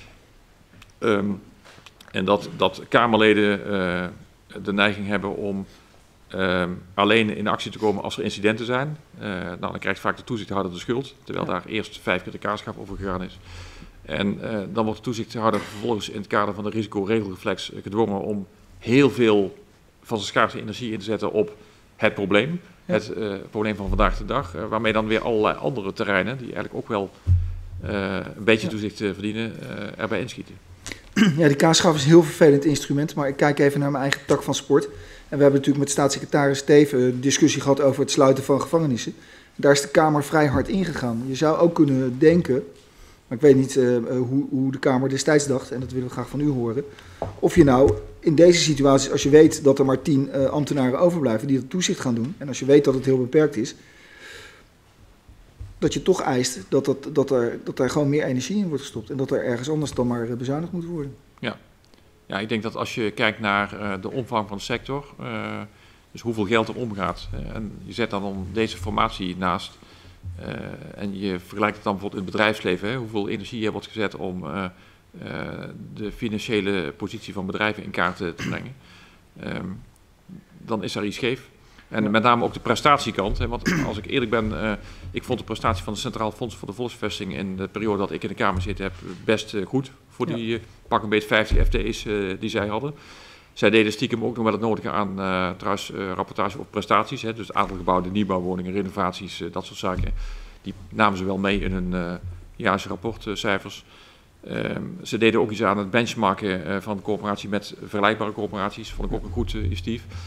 Speaker 2: En dat Kamerleden de neiging hebben om alleen in actie te komen als er incidenten zijn. Dan krijgt vaak de toezichthouder de schuld, terwijl daar eerst 5 keer de kaasschaaf over gegaan is. En dan wordt de toezichthouder vervolgens in het kader van de risicoregelreflex gedwongen om heel veel van zijn schaarse energie in te zetten op het probleem. Ja. Het probleem van vandaag de dag. Waarmee dan weer allerlei andere terreinen, die eigenlijk ook wel een beetje toezicht verdienen, erbij inschieten.
Speaker 4: Ja, die kaasschaaf is een heel vervelend instrument, maar ik kijk even naar mijn eigen tak van sport. En we hebben natuurlijk met staatssecretaris Steven een discussie gehad over het sluiten van gevangenissen. Daar is de Kamer vrij hard ingegaan. Je zou ook kunnen denken, maar ik weet niet hoe de Kamer destijds dacht, en dat willen we graag van u horen, of je nou in deze situatie, als je weet dat er maar 10 ambtenaren overblijven die het toezicht gaan doen, en als je weet dat het heel beperkt is, dat je toch eist dat er gewoon meer energie in wordt gestopt en dat er ergens anders dan maar bezuinigd moet worden.
Speaker 2: Ja, ik denk dat als je kijkt naar de omvang van de sector, dus hoeveel geld er omgaat, en je zet dan deze formatie naast, en je vergelijkt het dan bijvoorbeeld in het bedrijfsleven, hoeveel energie er wordt gezet om de financiële positie van bedrijven in kaart te brengen, dan is daar iets scheef. En met name ook de prestatiekant. Want als ik eerlijk ben, ik vond de prestatie van het Centraal Fonds voor de Volkshuisvesting in de periode dat ik in de Kamer zit heb best goed. Voor die pak een beetje 50 FTE's die zij hadden. Zij deden stiekem ook nog wel het nodige aan trouwens rapportage over prestaties. Dus het aantal gebouwde nieuwbouwwoningen, renovaties, dat soort zaken. Die namen ze wel mee in hun jaarlijkse rapportcijfers. Ze deden ook iets aan het benchmarken van de coöperatie met vergelijkbare coöperaties. Vond ik ook een goed initiatief.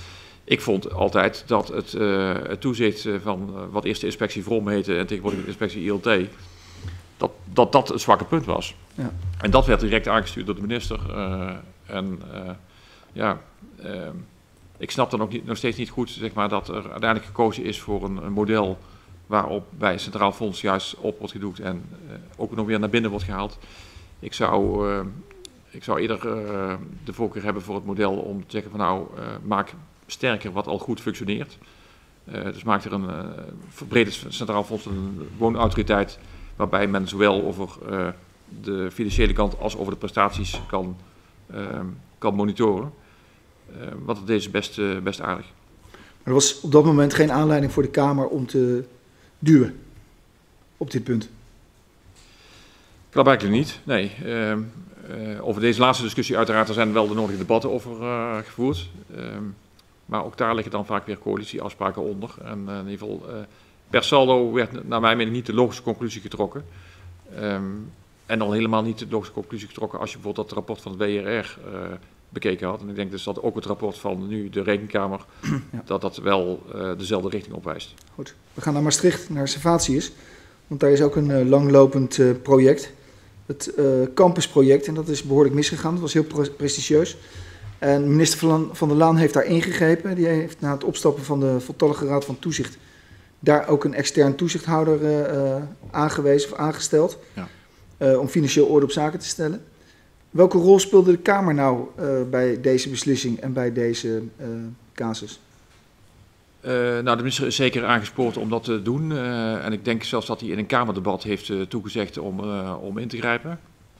Speaker 2: Ik vond altijd dat het toezicht van wat eerst de inspectie VROM heette en tegenwoordig de inspectie ILT, dat een zwakke punt was. Ja. En dat werd direct aangestuurd door de minister. Ik snap dan ook nog steeds niet goed, zeg maar, dat er uiteindelijk gekozen is voor een model waarop bij het Centraal Fonds juist op wordt gedoekt en ook nog weer naar binnen wordt gehaald. Ik zou eerder de voorkeur hebben voor het model om te zeggen van maak sterker wat al goed functioneert. Dus maak er verbreed het Centraal Fonds een woonautoriteit waarbij men zowel over de financiële kant als over de prestaties kan monitoren. Want dat is best aardig.
Speaker 4: Maar er was op dat moment geen aanleiding voor de Kamer om te duwen op dit punt?
Speaker 2: Klaarblijkelijk niet, nee. Over deze laatste discussie uiteraard, er zijn wel de nodige debatten over gevoerd. Maar ook daar liggen dan vaak weer coalitieafspraken onder. En in ieder geval, per saldo werd naar mijn mening niet de logische conclusie getrokken. En al helemaal niet de logische conclusie getrokken als je bijvoorbeeld dat rapport van het WRR bekeken had. En ik denk dus dat ook het rapport van nu de Rekenkamer, dat wel dezelfde richting opwijst. Goed,
Speaker 4: we gaan naar Maastricht, naar Servatius. Want daar is ook een langlopend project. Het campusproject, en dat is behoorlijk misgegaan. Dat was heel prestigieus. En minister Van der Laan heeft daar ingegrepen. Die heeft na het opstappen van de voltallige Raad van Toezicht daar ook een extern toezichthouder aangewezen of aangesteld. Ja. Om financieel orde op zaken te stellen. Welke rol speelde de Kamer nou bij deze beslissing en bij deze casus?
Speaker 2: De minister is zeker aangespoord om dat te doen. En ik denk zelfs dat hij in een Kamerdebat heeft toegezegd om in te grijpen.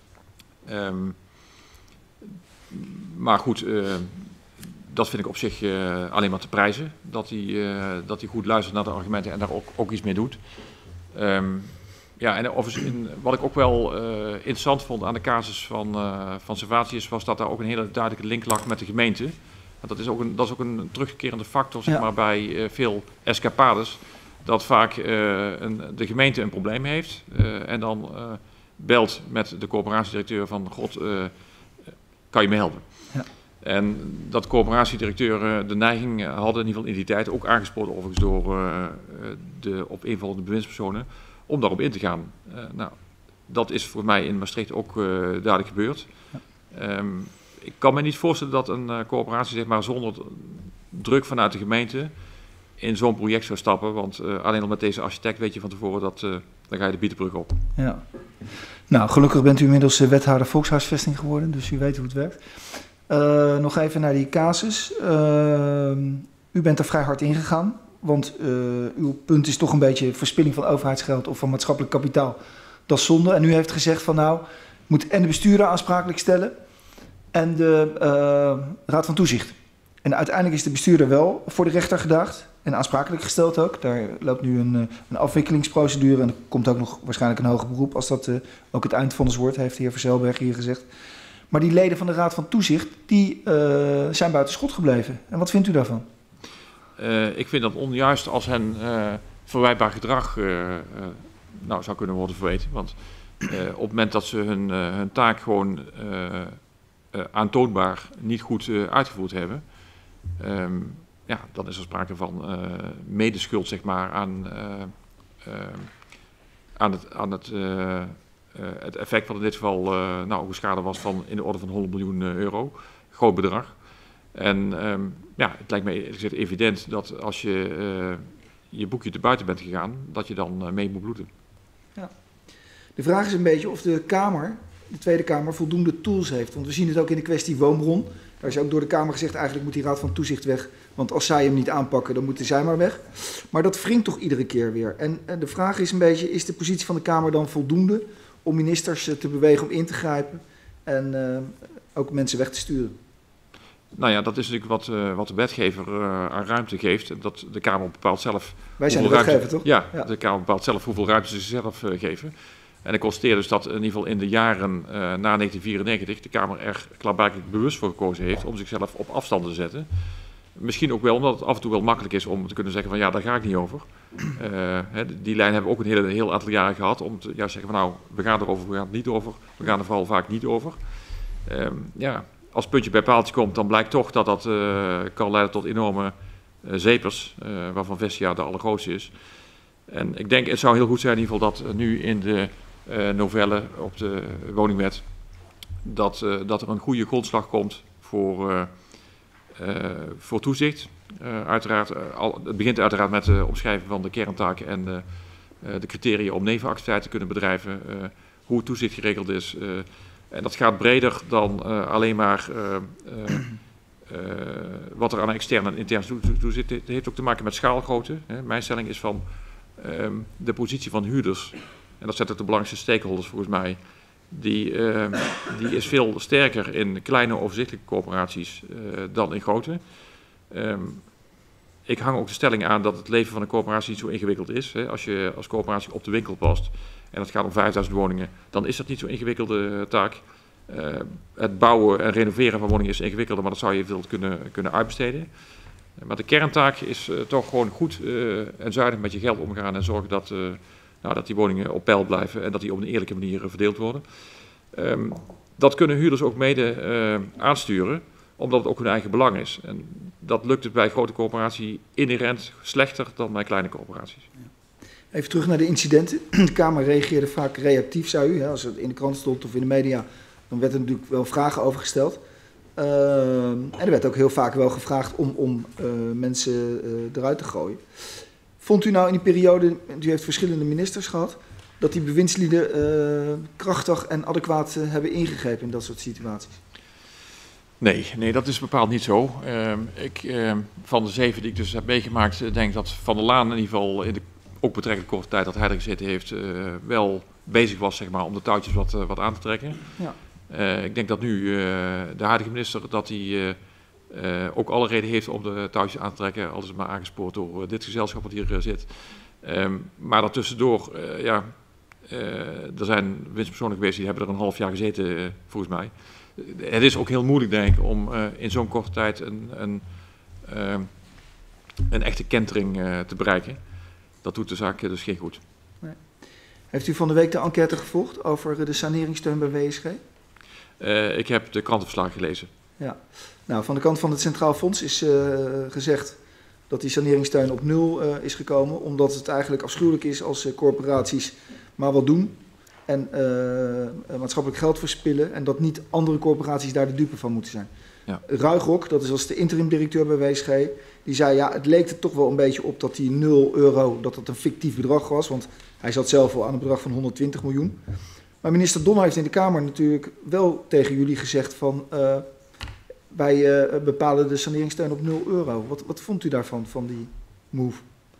Speaker 2: Maar goed, dat vind ik op zich alleen maar te prijzen. Dat hij goed luistert naar de argumenten en daar ook iets mee doet. En wat ik ook wel interessant vond aan de casus van Servatius was dat daar ook een hele duidelijke link lag met de gemeente. Dat is ook een terugkerende factor, zeg maar, bij veel escapades. Dat vaak de gemeente een probleem heeft en dan belt met de coöperatiedirecteur van God, kan je me helpen? Ja. En dat coöperatiedirecteuren de neiging hadden, in ieder geval in die tijd, ook aangesproken overigens door de opeenvolgende bewindspersonen, om daarop in te gaan. Dat is voor mij in Maastricht ook duidelijk gebeurd. Ja. Ik kan me niet voorstellen dat een coöperatie, zeg maar, zonder druk vanuit de gemeente in zo'n project zou stappen. Want alleen al met deze architect weet je van tevoren dat dan ga je de Bietenbrug op. Ja.
Speaker 4: Nou, gelukkig bent u inmiddels wethouder volkshuisvesting geworden, dus u weet hoe het werkt. Nog even naar die casus. U bent er vrij hard ingegaan, want uw punt is toch een beetje verspilling van overheidsgeld of van maatschappelijk kapitaal. Dat is zonde. En u heeft gezegd van nou, moet en de bestuurder aansprakelijk stellen en de Raad van Toezicht. En uiteindelijk is de bestuurder wel voor de rechter gedaagd en aansprakelijk gesteld ook. Daar loopt nu een afwikkelingsprocedure en er komt ook nog waarschijnlijk een hoger beroep als dat ook het eindvonnis wordt, heeft de heer Verzelberg hier gezegd. Maar die leden van de Raad van Toezicht, die zijn buiten schot gebleven. En wat vindt u daarvan?
Speaker 2: Ik vind dat onjuist als hen verwijtbaar gedrag zou kunnen worden verweten. Want op het moment dat ze hun taak gewoon aantoonbaar niet goed uitgevoerd hebben, dan is er sprake van medeschuld, zeg maar, aan het effect wat in dit geval ook een schade was van in de orde van 100 miljoen euro. Groot bedrag. En het lijkt me eerlijk gezegd evident dat als je je boekje te buiten bent gegaan, dat je dan mee moet bloeden.
Speaker 4: Ja. De vraag is een beetje of de Kamer, de Tweede Kamer, voldoende tools heeft. Want we zien het ook in de kwestie woonbron. Daar is ook door de Kamer gezegd, eigenlijk moet die Raad van Toezicht weg. Want als zij hem niet aanpakken, dan moeten zij maar weg. Maar dat wringt toch iedere keer weer. En de vraag is een beetje, is de positie van de Kamer dan voldoende om ministers te bewegen om in te grijpen en ook mensen weg te sturen?
Speaker 2: Nou ja, dat is natuurlijk wat de wetgever aan ruimte geeft. Dat de Kamer bepaalt zelf.
Speaker 4: Wij zijn de wetgever, toch?
Speaker 2: Ja, de Kamer bepaalt zelf hoeveel ruimte ze zelf geven. En ik constateer dus dat in ieder geval in de jaren na 1994 de Kamer er klaarblijkelijk bewust voor gekozen heeft om zichzelf op afstand te zetten. Misschien ook wel omdat het af en toe wel makkelijk is om te kunnen zeggen van ja, daar ga ik niet over. Die lijn hebben we ook een heel aantal jaren gehad om te zeggen van nou, we gaan erover, we gaan het niet over. We gaan er vooral vaak niet over. Als puntje bij paaltje komt, dan blijkt toch dat kan leiden tot enorme Zepers, waarvan Vestia de allergrootste is. En ik denk, het zou heel goed zijn in ieder geval dat nu in de novelle op de woningwet, dat er een goede grondslag komt voor toezicht. Uiteraard, het begint uiteraard met de omschrijving van de kerntaken en de criteria om nevenactiviteiten te kunnen bedrijven, hoe het toezicht geregeld is. En dat gaat breder dan alleen maar wat er aan extern en intern toezicht. Het heeft ook te maken met schaalgrootte. Mijn stelling is van de positie van huurders, en dat zijn ook de belangrijkste stakeholders volgens mij, die is veel sterker in kleine overzichtelijke corporaties dan in grote. Ik hang ook de stelling aan dat het leven van een corporatie niet zo ingewikkeld is. Als je als corporatie op de winkel past en het gaat om 5000 woningen, dan is dat niet zo'n ingewikkelde taak. Het bouwen en renoveren van woningen is ingewikkelder, maar dat zou je veel kunnen uitbesteden. Maar de kerntaak is toch gewoon goed en zuinig met je geld omgaan en zorgen dat die woningen op peil blijven en dat die op een eerlijke manier verdeeld worden. Dat kunnen huurders ook mede aansturen, omdat het ook hun eigen belang is. En dat lukt het bij grote corporaties inherent slechter dan bij kleine corporaties.
Speaker 4: Even terug naar de incidenten. De Kamer reageerde vaak reactief, zei u. Als het in de krant stond of in de media, dan werd er natuurlijk wel vragen over gesteld. En er werd ook heel vaak wel gevraagd om mensen eruit te gooien. Vond u nou in die periode, u heeft verschillende ministers gehad, dat die bewindslieden krachtig en adequaat hebben ingegrepen in dat soort situaties?
Speaker 2: Nee, dat is bepaald niet zo. Van de 7 die ik dus heb meegemaakt, denk dat Van der Laan in ieder geval in de ook betrekkelijk korte tijd dat hij er gezeten heeft, wel bezig was, zeg maar, om de touwtjes wat aan te trekken. Ja. Ik denk dat nu de huidige minister dat hij ook alle reden heeft om de touwtjes aan te trekken, al is het maar aangespoord door dit gezelschap wat hier zit. Maar daartussendoor, er zijn winstpersonen geweest die hebben er een half jaar gezeten, volgens mij. Het is ook heel moeilijk, denk ik, om in zo'n korte tijd een echte kentering te bereiken. Dat doet de zaak dus geen goed.
Speaker 4: Nee. Heeft u van de week de enquête gevolgd over de saneringssteun bij WSG?
Speaker 2: Ik heb de krantenverslagen gelezen. Ja.
Speaker 4: Nou, van de kant van het Centraal Fonds is gezegd dat die saneringssteun op 0 is gekomen, omdat het eigenlijk afschuwelijk is als corporaties maar wat doen en maatschappelijk geld verspillen en dat niet andere corporaties daar de dupe van moeten zijn. Ja. Ruigrok, dat is als de interim-directeur bij WSG, die zei ja, het leek er toch wel een beetje op dat die €0, dat een fictief bedrag was, want hij zat zelf al aan een bedrag van 120 miljoen. Maar minister Donner heeft in de Kamer natuurlijk wel tegen jullie gezegd van wij bepalen de saneringssteun op €0. Wat vond u daarvan, van die move?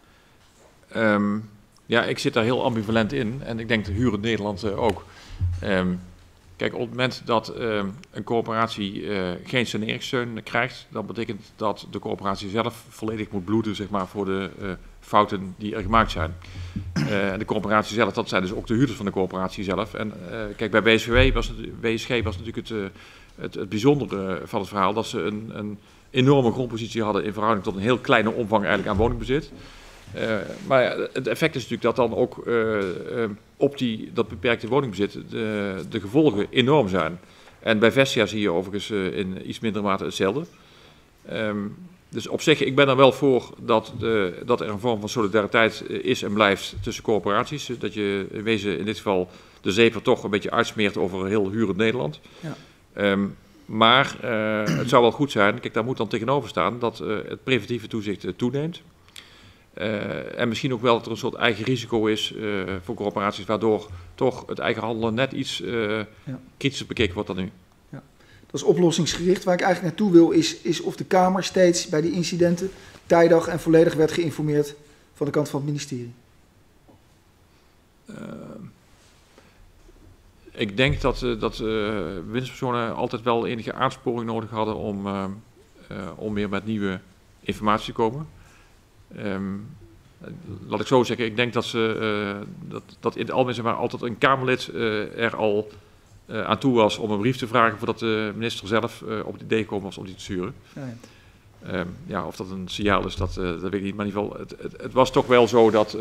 Speaker 2: Ja, ik zit daar heel ambivalent in en ik denk de Huur in Nederland ook. Kijk, op het moment dat een corporatie geen saneringssteun krijgt, dan betekent dat de corporatie zelf volledig moet bloeden, zeg maar, voor de fouten die er gemaakt zijn. De corporatie zelf, dat zijn dus ook de huurders van de corporatie zelf. En kijk, bij WSG was natuurlijk het bijzondere van het verhaal dat ze een enorme grondpositie hadden in verhouding tot een heel kleine omvang eigenlijk aan woningbezit. Maar het effect is natuurlijk dat dan ook op dat beperkte woningbezit de gevolgen enorm zijn. En bij Vestia zie je overigens in iets mindere mate hetzelfde. Dus op zich, ik ben er wel voor dat er een vorm van solidariteit is en blijft tussen corporaties. Dat je in wezen in dit geval de zeper toch een beetje uitsmeert over heel Huur in Nederland. Ja. Maar het zou wel goed zijn, kijk, daar moet dan tegenover staan dat het preventieve toezicht toeneemt. En misschien ook wel dat er een soort eigen risico is voor corporaties, waardoor toch het eigen handelen net iets kritischer bekeken wordt dan nu.
Speaker 4: Ja. Dat is oplossingsgericht. Waar ik eigenlijk naartoe wil is of de Kamer steeds bij die incidenten tijdig en volledig werd geïnformeerd van de kant van het ministerie.
Speaker 2: Ik denk dat winstpersonen altijd wel enige aansporing nodig hadden om weer met nieuwe informatie te komen. Laat ik zo zeggen, ik denk dat in het algemeen maar altijd een Kamerlid er al aan toe was om een brief te vragen voordat de minister zelf op het idee gekomen was om die te sturen. Ja. Of dat een signaal is, dat weet ik niet. Maar in ieder geval, het was toch wel zo dat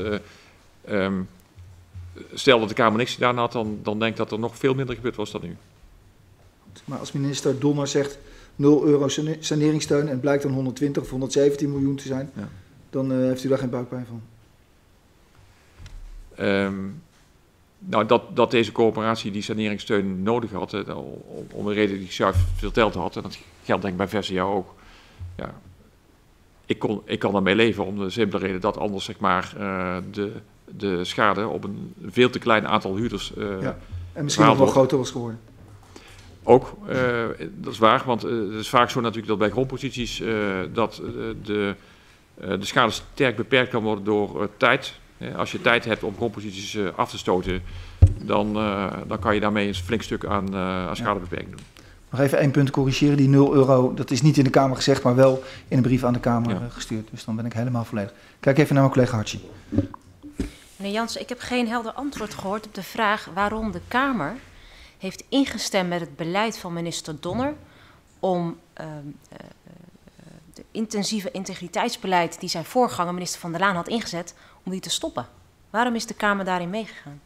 Speaker 2: stel dat de Kamer niks gedaan had, dan denk ik dat er nog veel minder gebeurd was dan nu.
Speaker 4: Maar als minister Donner zegt 0 euro saneringssteun en het blijkt dan 120 of 117 miljoen te zijn, dan heeft u daar geen buikpijn van.
Speaker 2: Nou, dat deze coöperatie die saneringssteun nodig had, om de reden die ik zelf verteld had, en dat geldt denk ik bij Versia ook. Ja, ik kan daarmee leven om de simpele reden dat anders zeg maar de schade op een veel te klein aantal huurders
Speaker 4: en misschien nog wel groter was geworden.
Speaker 2: Ook, dat is waar, want het is vaak zo natuurlijk dat bij grondposities dat de schade sterk beperkt kan worden door tijd. Als je tijd hebt om grondposities af te stoten, dan kan je daarmee een flink stuk aan schadebeperking doen.
Speaker 4: Nog even 1 punt corrigeren. Die 0 euro, dat is niet in de Kamer gezegd, maar wel in een brief aan de Kamer gestuurd. Dus dan ben ik helemaal volledig. Kijk even naar mijn collega Hartje.
Speaker 3: Meneer Jansen, ik heb geen helder antwoord gehoord op de vraag waarom de Kamer heeft ingestemd met het beleid van minister Donner om de intensieve integriteitsbeleid die zijn voorganger, minister Van der Laan, had ingezet, om die te stoppen. Waarom is de Kamer daarin meegegaan?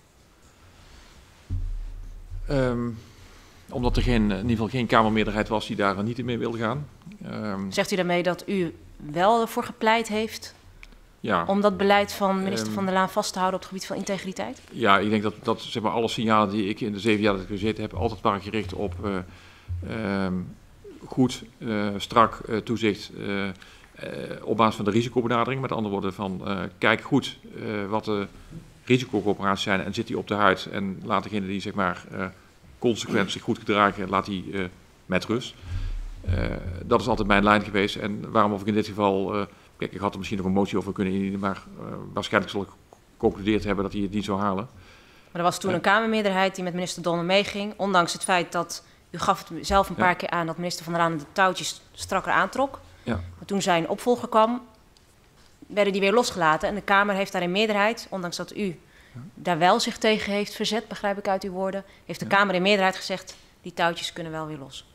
Speaker 2: Omdat er in ieder geval geen Kamermeerderheid was die daar niet in mee wilde gaan.
Speaker 3: Zegt u daarmee dat u wel ervoor gepleit heeft om dat beleid van minister Van der Laan vast te houden op het gebied van integriteit? Ja,
Speaker 2: ik denk dat zeg maar, alle signalen die ik in de 7 jaar dat ik gezeten heb, altijd waren gericht op goed, strak toezicht op basis van de risicobenadering. Met andere woorden van kijk goed wat de risicocoöperaties zijn en zit die op de huid en laat degene die zeg maar consequent zich goed gedragen, laat die met rust. Dat is altijd mijn lijn geweest en waarom of ik in dit geval, kijk ik had er misschien nog een motie over kunnen indienen, maar waarschijnlijk zal ik geconcludeerd hebben dat hij het niet zou halen.
Speaker 3: Maar er was toen een Kamermeerderheid die met minister Donner meeging, ondanks het feit dat u gaf het zelf een paar keer aan dat minister Van der Laan de touwtjes strakker aantrok. Ja. Maar toen zijn opvolger kwam, werden die weer losgelaten. En de Kamer heeft daar in meerderheid, ondanks dat u daar wel zich tegen heeft verzet, begrijp ik uit uw woorden, heeft de Kamer in meerderheid gezegd, die touwtjes kunnen wel weer los.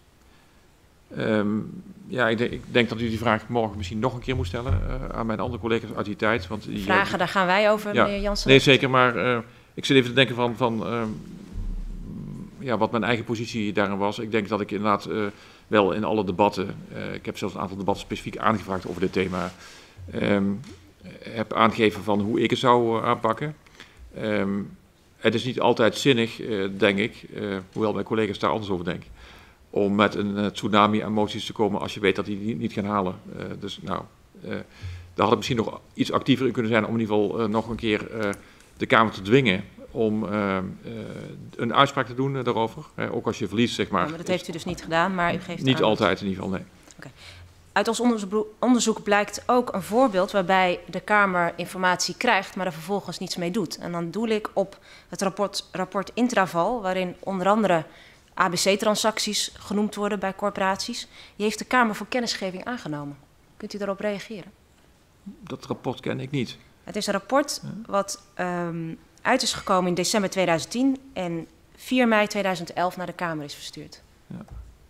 Speaker 2: Ik denk dat u die vraag morgen misschien nog een keer moet stellen aan mijn andere collega's uit die tijd. Want die,
Speaker 3: vragen, daar gaan wij over, meneer Jansen.
Speaker 2: Nee, zeker, maar ik zit even te denken van wat mijn eigen positie daarin was. Ik denk dat ik inderdaad wel in alle debatten, ik heb zelfs een aantal debatten specifiek aangevraagd over dit thema, heb aangegeven van hoe ik het zou aanpakken. Het is niet altijd zinnig, denk ik, hoewel mijn collega's daar anders over denken, om met een tsunami aan moties te komen als je weet dat die niet gaan halen. Daar had het misschien nog iets actiever in kunnen zijn om in ieder geval nog een keer de Kamer te dwingen om een uitspraak te doen daarover. Ook als je verliest, zeg maar.
Speaker 3: Ja, maar dat heeft u dus niet gedaan, maar u geeft
Speaker 2: niet
Speaker 3: aan
Speaker 2: altijd in ieder geval, nee.
Speaker 3: Okay. Uit ons onderzoek blijkt ook een voorbeeld waarbij de Kamer informatie krijgt, maar er vervolgens niets mee doet. En dan doel ik op het rapport Intraval, waarin onder andere ABC-transacties genoemd worden bij corporaties. Die heeft de Kamer voor kennisgeving aangenomen. Kunt u daarop reageren?
Speaker 2: Dat rapport ken ik niet.
Speaker 3: Het is een rapport wat uit is gekomen in december 2010 en 4 mei 2011 naar de Kamer is verstuurd. Ja.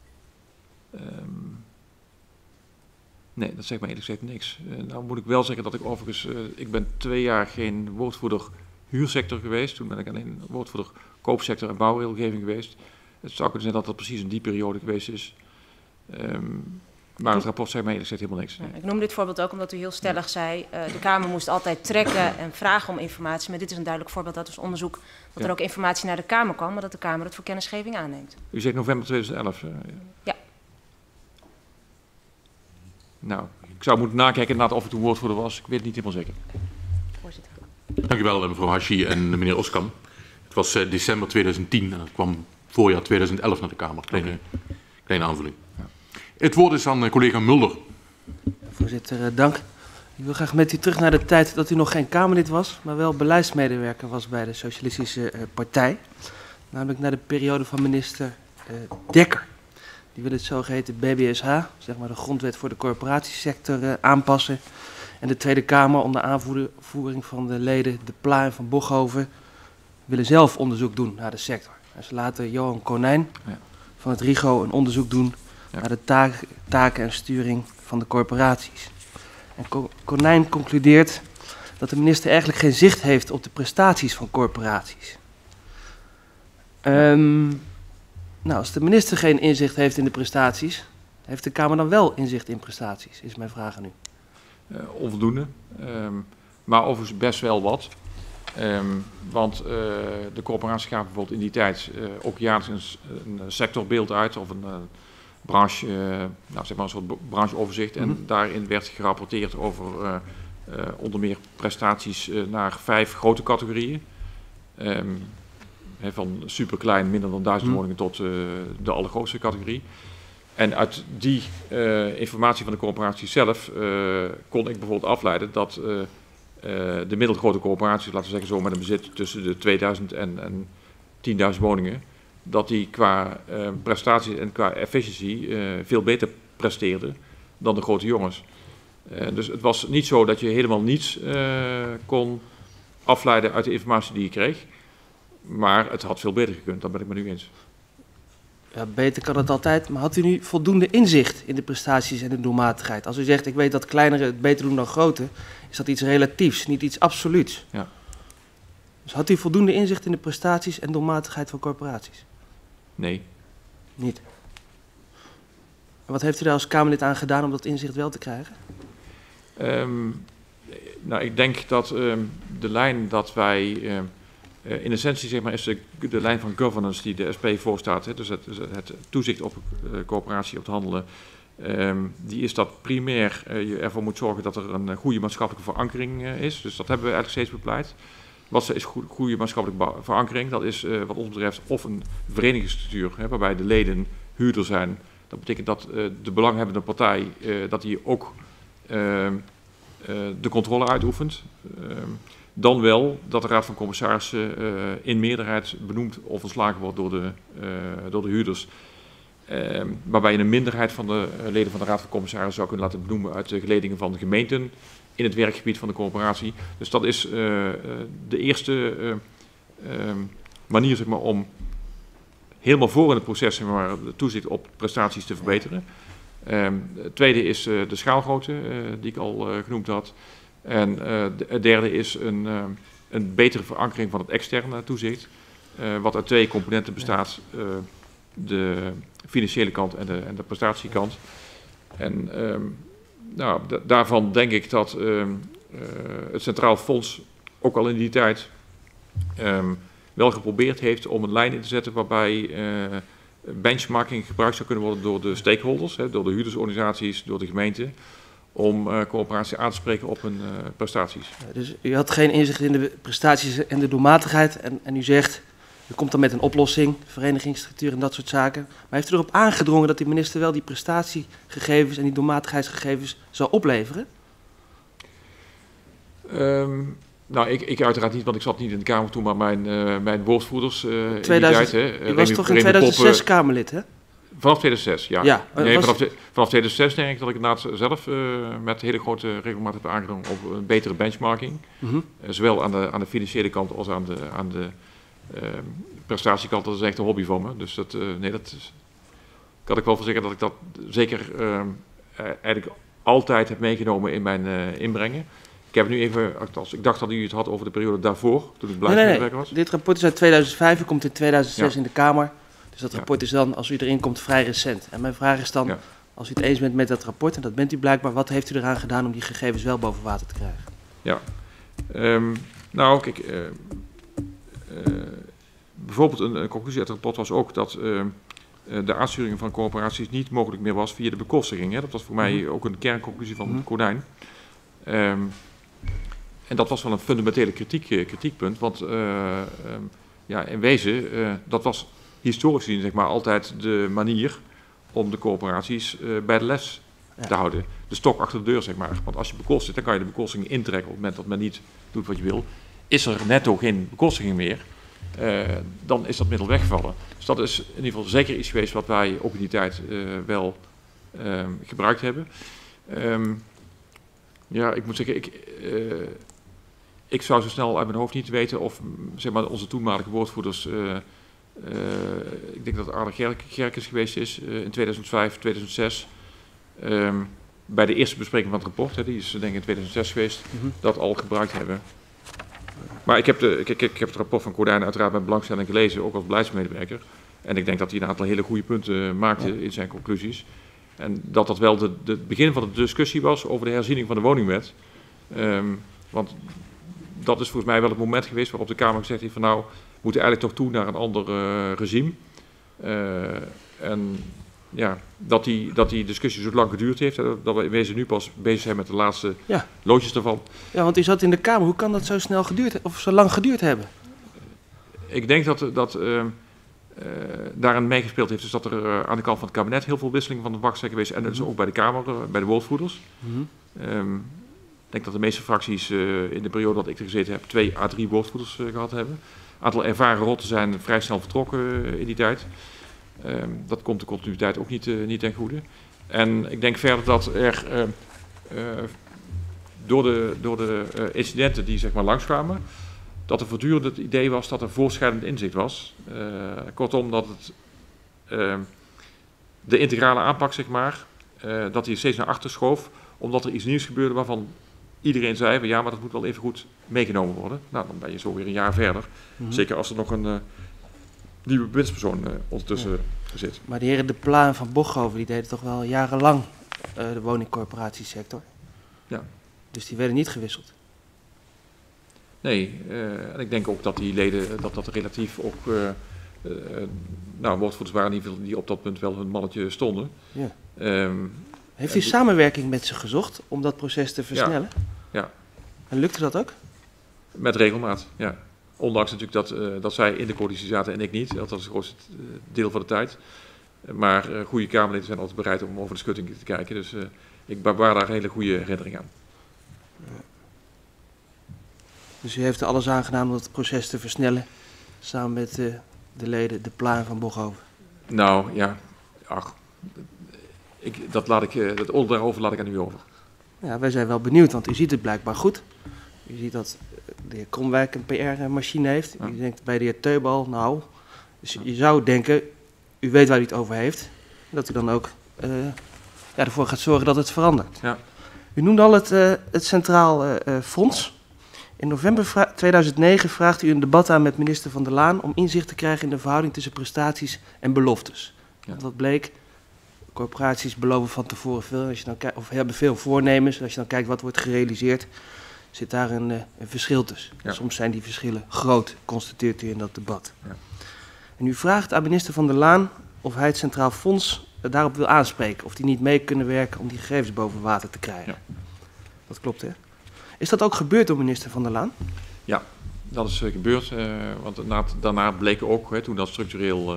Speaker 2: Nee, dat zegt mij eerlijk gezegd niks. Nou moet ik wel zeggen dat ik overigens, ik ben 2 jaar geen woordvoerder huursector geweest. Toen ben ik alleen woordvoerder koopsector en bouwregelgeving geweest. Het zou kunnen zijn dat dat precies in die periode geweest is. Maar het rapport zegt mij eerlijk gezegd helemaal niks.
Speaker 3: Nee. Ik noem dit voorbeeld ook omdat u heel stellig zei, de Kamer moest altijd trekken en vragen om informatie. Maar dit is een duidelijk voorbeeld uit ons onderzoek dat er ook informatie naar de Kamer kwam, maar dat de Kamer het voor kennisgeving aanneemt.
Speaker 2: U zegt november 2011?
Speaker 3: Ja.
Speaker 2: Nou, ik zou moeten nakijken inderdaad of het een woordvoerder was. Ik weet het niet helemaal zeker.
Speaker 3: Voorzitter.
Speaker 1: Dank u wel, mevrouw Hashi en meneer Oskam. Het was december 2010 en het kwam voorjaar 2011 naar de Kamer. Kleine aanvulling. Ja. Het woord is aan collega Mulder.
Speaker 5: Voorzitter, dank. Ik wil graag met u terug naar de tijd dat u nog geen Kamerlid was, maar wel beleidsmedewerker was bij de Socialistische Partij. Namelijk naar de periode van minister Dekker. Die wil het zogeheten BBSH, zeg maar de grondwet voor de corporatiesector, aanpassen. En de Tweede Kamer, onder aanvoering van de leden De Pla en Van Bochhoven, willen zelf onderzoek doen naar de sector. En ze laten Johan Konijn van het RIGO een onderzoek doen naar de taken en sturing van de corporaties. En Konijn concludeert dat de minister eigenlijk geen zicht heeft op de prestaties van corporaties. Nou, als de minister geen inzicht heeft in de prestaties, heeft de Kamer dan wel inzicht in prestaties, is mijn vraag aan u.
Speaker 2: Onvoldoende, maar overigens best wel wat. Want de corporatie gaat bijvoorbeeld in die tijd ook jaarlijks een sectorbeeld uit of een branche, zeg maar een soort brancheoverzicht. En daarin werd gerapporteerd over onder meer prestaties naar 5 grote categorieën. Van superklein, minder dan 1000 woningen, tot de allergrootste categorie. En uit die informatie van de corporatie zelf kon ik bijvoorbeeld afleiden dat de middelgrote corporaties, laten we zeggen zo met een bezit tussen de 2000 en 10.000 woningen, dat die qua prestaties en qua efficiëntie veel beter presteerden dan de grote jongens. Dus het was niet zo dat je helemaal niets kon afleiden uit de informatie die je kreeg. Maar het had veel beter gekund, dat ben ik met u eens.
Speaker 5: Ja, beter kan het altijd, maar had u nu voldoende inzicht in de prestaties en de doelmatigheid? Als u zegt, ik weet dat kleinere het beter doen dan grote, is dat iets relatiefs, niet iets absoluuts.
Speaker 2: Ja.
Speaker 5: Dus had u voldoende inzicht in de prestaties en doelmatigheid van corporaties?
Speaker 2: Nee.
Speaker 5: Niet. En wat heeft u daar als Kamerlid aan gedaan om dat inzicht wel te krijgen?
Speaker 2: Nou, ik denk dat de lijn dat wij... in essentie zeg maar, is de lijn van governance die de SP voorstaat, hè, dus het toezicht op coöperatie, op het handelen, die is dat primair je ervoor moet zorgen dat er een goede maatschappelijke verankering is. Dus dat hebben we eigenlijk steeds bepleit. Wat is goede maatschappelijke verankering? Dat is wat ons betreft of een verenigingsstructuur, hè, waarbij de leden huurder zijn. Dat betekent dat de belanghebbende partij dat die ook de controle uitoefent. Dan wel dat de Raad van Commissarissen in meerderheid benoemd of ontslagen wordt door de huurders. Waarbij je een minderheid van de leden van de Raad van Commissarissen zou kunnen laten benoemen uit de geledingen van de gemeenten in het werkgebied van de corporatie. Dus dat is de eerste manier zeg maar, om helemaal voor in het proces zeg maar, de toezicht op prestaties te verbeteren. Het tweede is de schaalgrootte die ik al genoemd had. En het derde is een betere verankering van het externe toezicht, wat uit 2 componenten bestaat, de financiële kant en de prestatiekant. En daarvan denk ik dat het Centraal Fonds ook al in die tijd wel geprobeerd heeft om een lijn in te zetten waarbij benchmarking gebruikt zou kunnen worden door de stakeholders, door de huurdersorganisaties, door de gemeente, om coöperatie aan te spreken op hun prestaties.
Speaker 5: Dus u had geen inzicht in de prestaties en de doelmatigheid en u zegt, u komt dan met een oplossing, verenigingsstructuur en dat soort zaken. Maar heeft u erop aangedrongen dat de minister wel die prestatiegegevens en die doelmatigheidsgegevens zou opleveren?
Speaker 2: Nou, ik uiteraard niet, want ik zat niet in de Kamer toen, maar mijn woordvoerders in
Speaker 5: 2000,
Speaker 2: die tijd.
Speaker 5: U was toch in 2006 Kamerlid, hè?
Speaker 2: Vanaf 2006, ja.
Speaker 5: Ja,
Speaker 2: nee, vanaf 2006 denk ik dat ik inderdaad zelf met hele grote regelmaat heb aangedrongen op een betere benchmarking. Zowel aan de financiële kant als aan de prestatiekant. Dat is echt een hobby van me. Dus dat kan ik wel verzekeren dat ik dat zeker eigenlijk altijd heb meegenomen in mijn inbrengen. Ik heb nu even, ik dacht dat u het had over de periode daarvoor, toen ik beleidsmedewerker was.
Speaker 5: Dit rapport is uit 2005, u komt in 2006 in de Kamer. Dus dat rapport is dan, als u erin komt, vrij recent. En mijn vraag is dan, als u het eens bent met dat rapport, en dat bent u blijkbaar, wat heeft u eraan gedaan om die gegevens wel boven water te krijgen?
Speaker 2: Ja, nou kijk, bijvoorbeeld een conclusie uit het rapport was ook dat de aansturing van corporaties niet mogelijk meer was via de bekostiging. Hè. Dat was voor mij ook een kernconclusie van Konijn. En dat was wel een fundamentele kritiekpunt, want in wezen, dat was historisch gezien zeg maar, altijd de manier om de corporaties bij de les te houden. De stok achter de deur, zeg maar. Want als je bekostigt, dan kan je de bekostiging intrekken op het moment dat men niet doet wat je wil. Is er netto geen bekostiging meer, dan is dat middel weggevallen. Dus dat is in ieder geval zeker iets geweest wat wij ook in die tijd wel gebruikt hebben. Ja, ik moet zeggen, ik zou zo snel uit mijn hoofd niet weten of zeg maar, onze toenmalige woordvoerders, ik denk dat Arne Gerkens geweest is in 2005, 2006, bij de eerste bespreking van het rapport, die is denk ik in 2006 geweest, dat al gebruikt hebben. Maar ik heb het rapport van Cordijn uiteraard met belangstelling gelezen, ook als beleidsmedewerker. En ik denk dat hij een aantal hele goede punten maakte in zijn conclusies. En dat dat wel het begin van de discussie was over de herziening van de woningwet. Want dat is volgens mij wel het moment geweest waarop de Kamer gezegd heeft van nou, we moeten eigenlijk toch toe naar een ander regime. En ja, dat die discussie zo lang geduurd heeft, dat we in wezen nu pas bezig zijn met de laatste loodjes daarvan.
Speaker 5: Ja, want u zat in de Kamer. Hoe kan dat zo snel zo lang geduurd hebben?
Speaker 2: Ik denk dat daarin meegespeeld heeft, dus dat er aan de kant van het kabinet heel veel wisseling van de wacht zijn geweest. En dus ook bij de Kamer, bij de woordvoerders. Ik denk dat de meeste fracties in de periode dat ik er gezeten heb 2 à 3 woordvoerders gehad hebben. Een aantal ervaren rotten zijn vrij snel vertrokken in die tijd. Dat komt de continuïteit ook niet ten goede. En ik denk verder dat er door de incidenten die zeg maar langskwamen, dat er voortdurend het idee was dat er voorschrijdend inzicht was. Kortom, dat het de integrale aanpak, zeg maar, dat die steeds naar achter schoof, omdat er iets nieuws gebeurde waarvan iedereen zei van ja, maar dat moet wel even goed meegenomen worden. Nou, dan ben je zo weer een jaar verder. Zeker als er nog een nieuwe bewindspersoon ondertussen zit.
Speaker 5: Maar de heren De Pla en Van Bochhoven, die deden toch wel jarenlang de woningcorporatiesector? Ja. Dus die werden niet gewisseld?
Speaker 2: Nee, en ik denk ook dat die leden, dat relatief ook, woordvoerders waren die op dat punt wel hun mannetje stonden. Ja.
Speaker 5: Heeft u samenwerking met ze gezocht om dat proces te versnellen?
Speaker 2: Ja.
Speaker 5: En lukte dat ook?
Speaker 2: Met regelmaat, ja. Ondanks natuurlijk dat zij in de coalitie zaten en ik niet. Dat was het grootste deel van de tijd. Maar goede Kamerleden zijn altijd bereid om over de schutting te kijken. Dus ik bewaar daar een hele goede herinnering aan.
Speaker 5: Ja. Dus u heeft er alles aan gedaan om het proces te versnellen, samen met de leden De Pla en Van Bochhoven?
Speaker 2: Nou ja, dat oordeel daarover laat ik aan u over.
Speaker 5: Ja, wij zijn wel benieuwd, want u ziet het blijkbaar goed. U ziet dat de heer Kromwijk een PR-machine heeft. U denkt bij de heer Teubal, nou, dus je zou denken, u weet waar u het over heeft. Dat u dan ook ervoor gaat zorgen dat het verandert. Ja. U noemde al het Centraal Fonds. In november 2009 vraagt u een debat aan met minister Van der Laan om inzicht te krijgen in de verhouding tussen prestaties en beloftes. Ja. Want wat bleek, corporaties beloven van tevoren veel, als je dan of hebben veel voornemens. Als je dan kijkt wat wordt gerealiseerd, zit daar een verschil tussen. Ja. Soms zijn die verschillen groot, constateert u in dat debat. Ja. En u vraagt aan minister Van der Laan of hij het Centraal Fonds daarop wil aanspreken. Of die niet mee kunnen werken om die gegevens boven water te krijgen. Ja. Dat klopt, hè? Is dat ook gebeurd door minister Van der Laan? Ja,
Speaker 2: dat is gebeurd. Want daarna bleek ook, toen dat structureel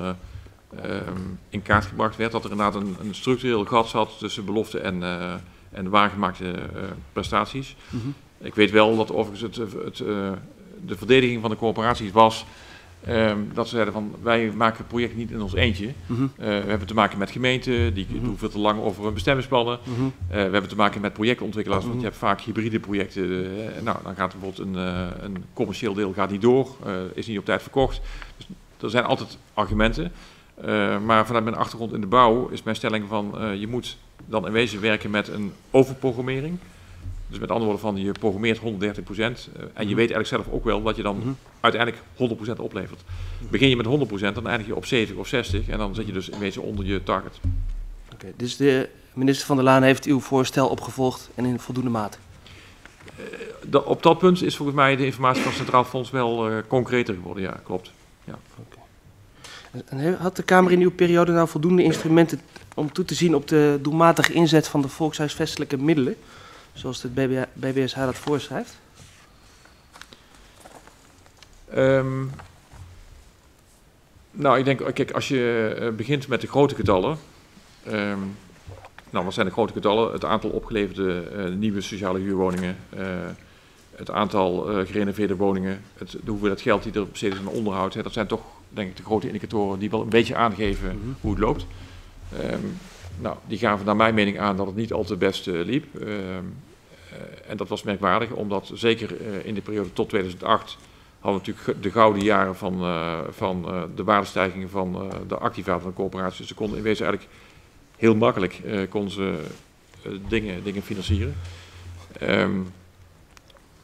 Speaker 2: in kaart gebracht werd, dat er inderdaad een structureel gat zat tussen belofte en waargemaakte prestaties. Mm-hmm. Ik weet wel dat overigens de verdediging van de corporaties was dat ze zeiden van wij maken het project niet in ons eentje. Mm-hmm. We hebben te maken met gemeenten, die doen veel te lang over hun bestemmingsplannen. Mm-hmm. We hebben te maken met projectontwikkelaars, want je hebt vaak hybride projecten. Dan gaat bijvoorbeeld een commercieel deel gaat niet door, is niet op tijd verkocht. Dus er zijn altijd argumenten. Maar vanuit mijn achtergrond in de bouw is mijn stelling van je moet dan in wezen werken met een overprogrammering. Dus met andere woorden van je programmeert 130% en je weet eigenlijk zelf ook wel dat je dan uiteindelijk 100% oplevert. Begin je met 100%, dan eindig je op 70 of 60 en dan zit je dus in wezen onder je target.
Speaker 5: Oké, dus de minister Van der Laan heeft uw voorstel opgevolgd en in voldoende mate?
Speaker 2: Op dat punt is volgens mij de informatie van het Centraal Fonds wel concreter geworden, ja, klopt. Ja.
Speaker 5: Okay. En had de Kamer in uw periode nou voldoende instrumenten om toe te zien op de doelmatige inzet van de volkshuisvestelijke middelen, zoals het BBSH dat voorschrijft?
Speaker 2: Nou, ik denk, kijk, als je begint met de grote getallen. Wat zijn de grote getallen? Het aantal opgeleverde nieuwe sociale huurwoningen, het aantal gerenoveerde woningen, de hoeveelheid geld die er besteed is aan onderhoud. Dat zijn toch, denk ik, de grote indicatoren die wel een beetje aangeven hoe het loopt. Die gaven naar mijn mening aan dat het niet al te best liep. En dat was merkwaardig, omdat zeker in de periode tot 2008 hadden we natuurlijk de gouden jaren van de waardestijging van de activa van de corporaties. Dus ze konden in wezen eigenlijk heel makkelijk dingen financieren.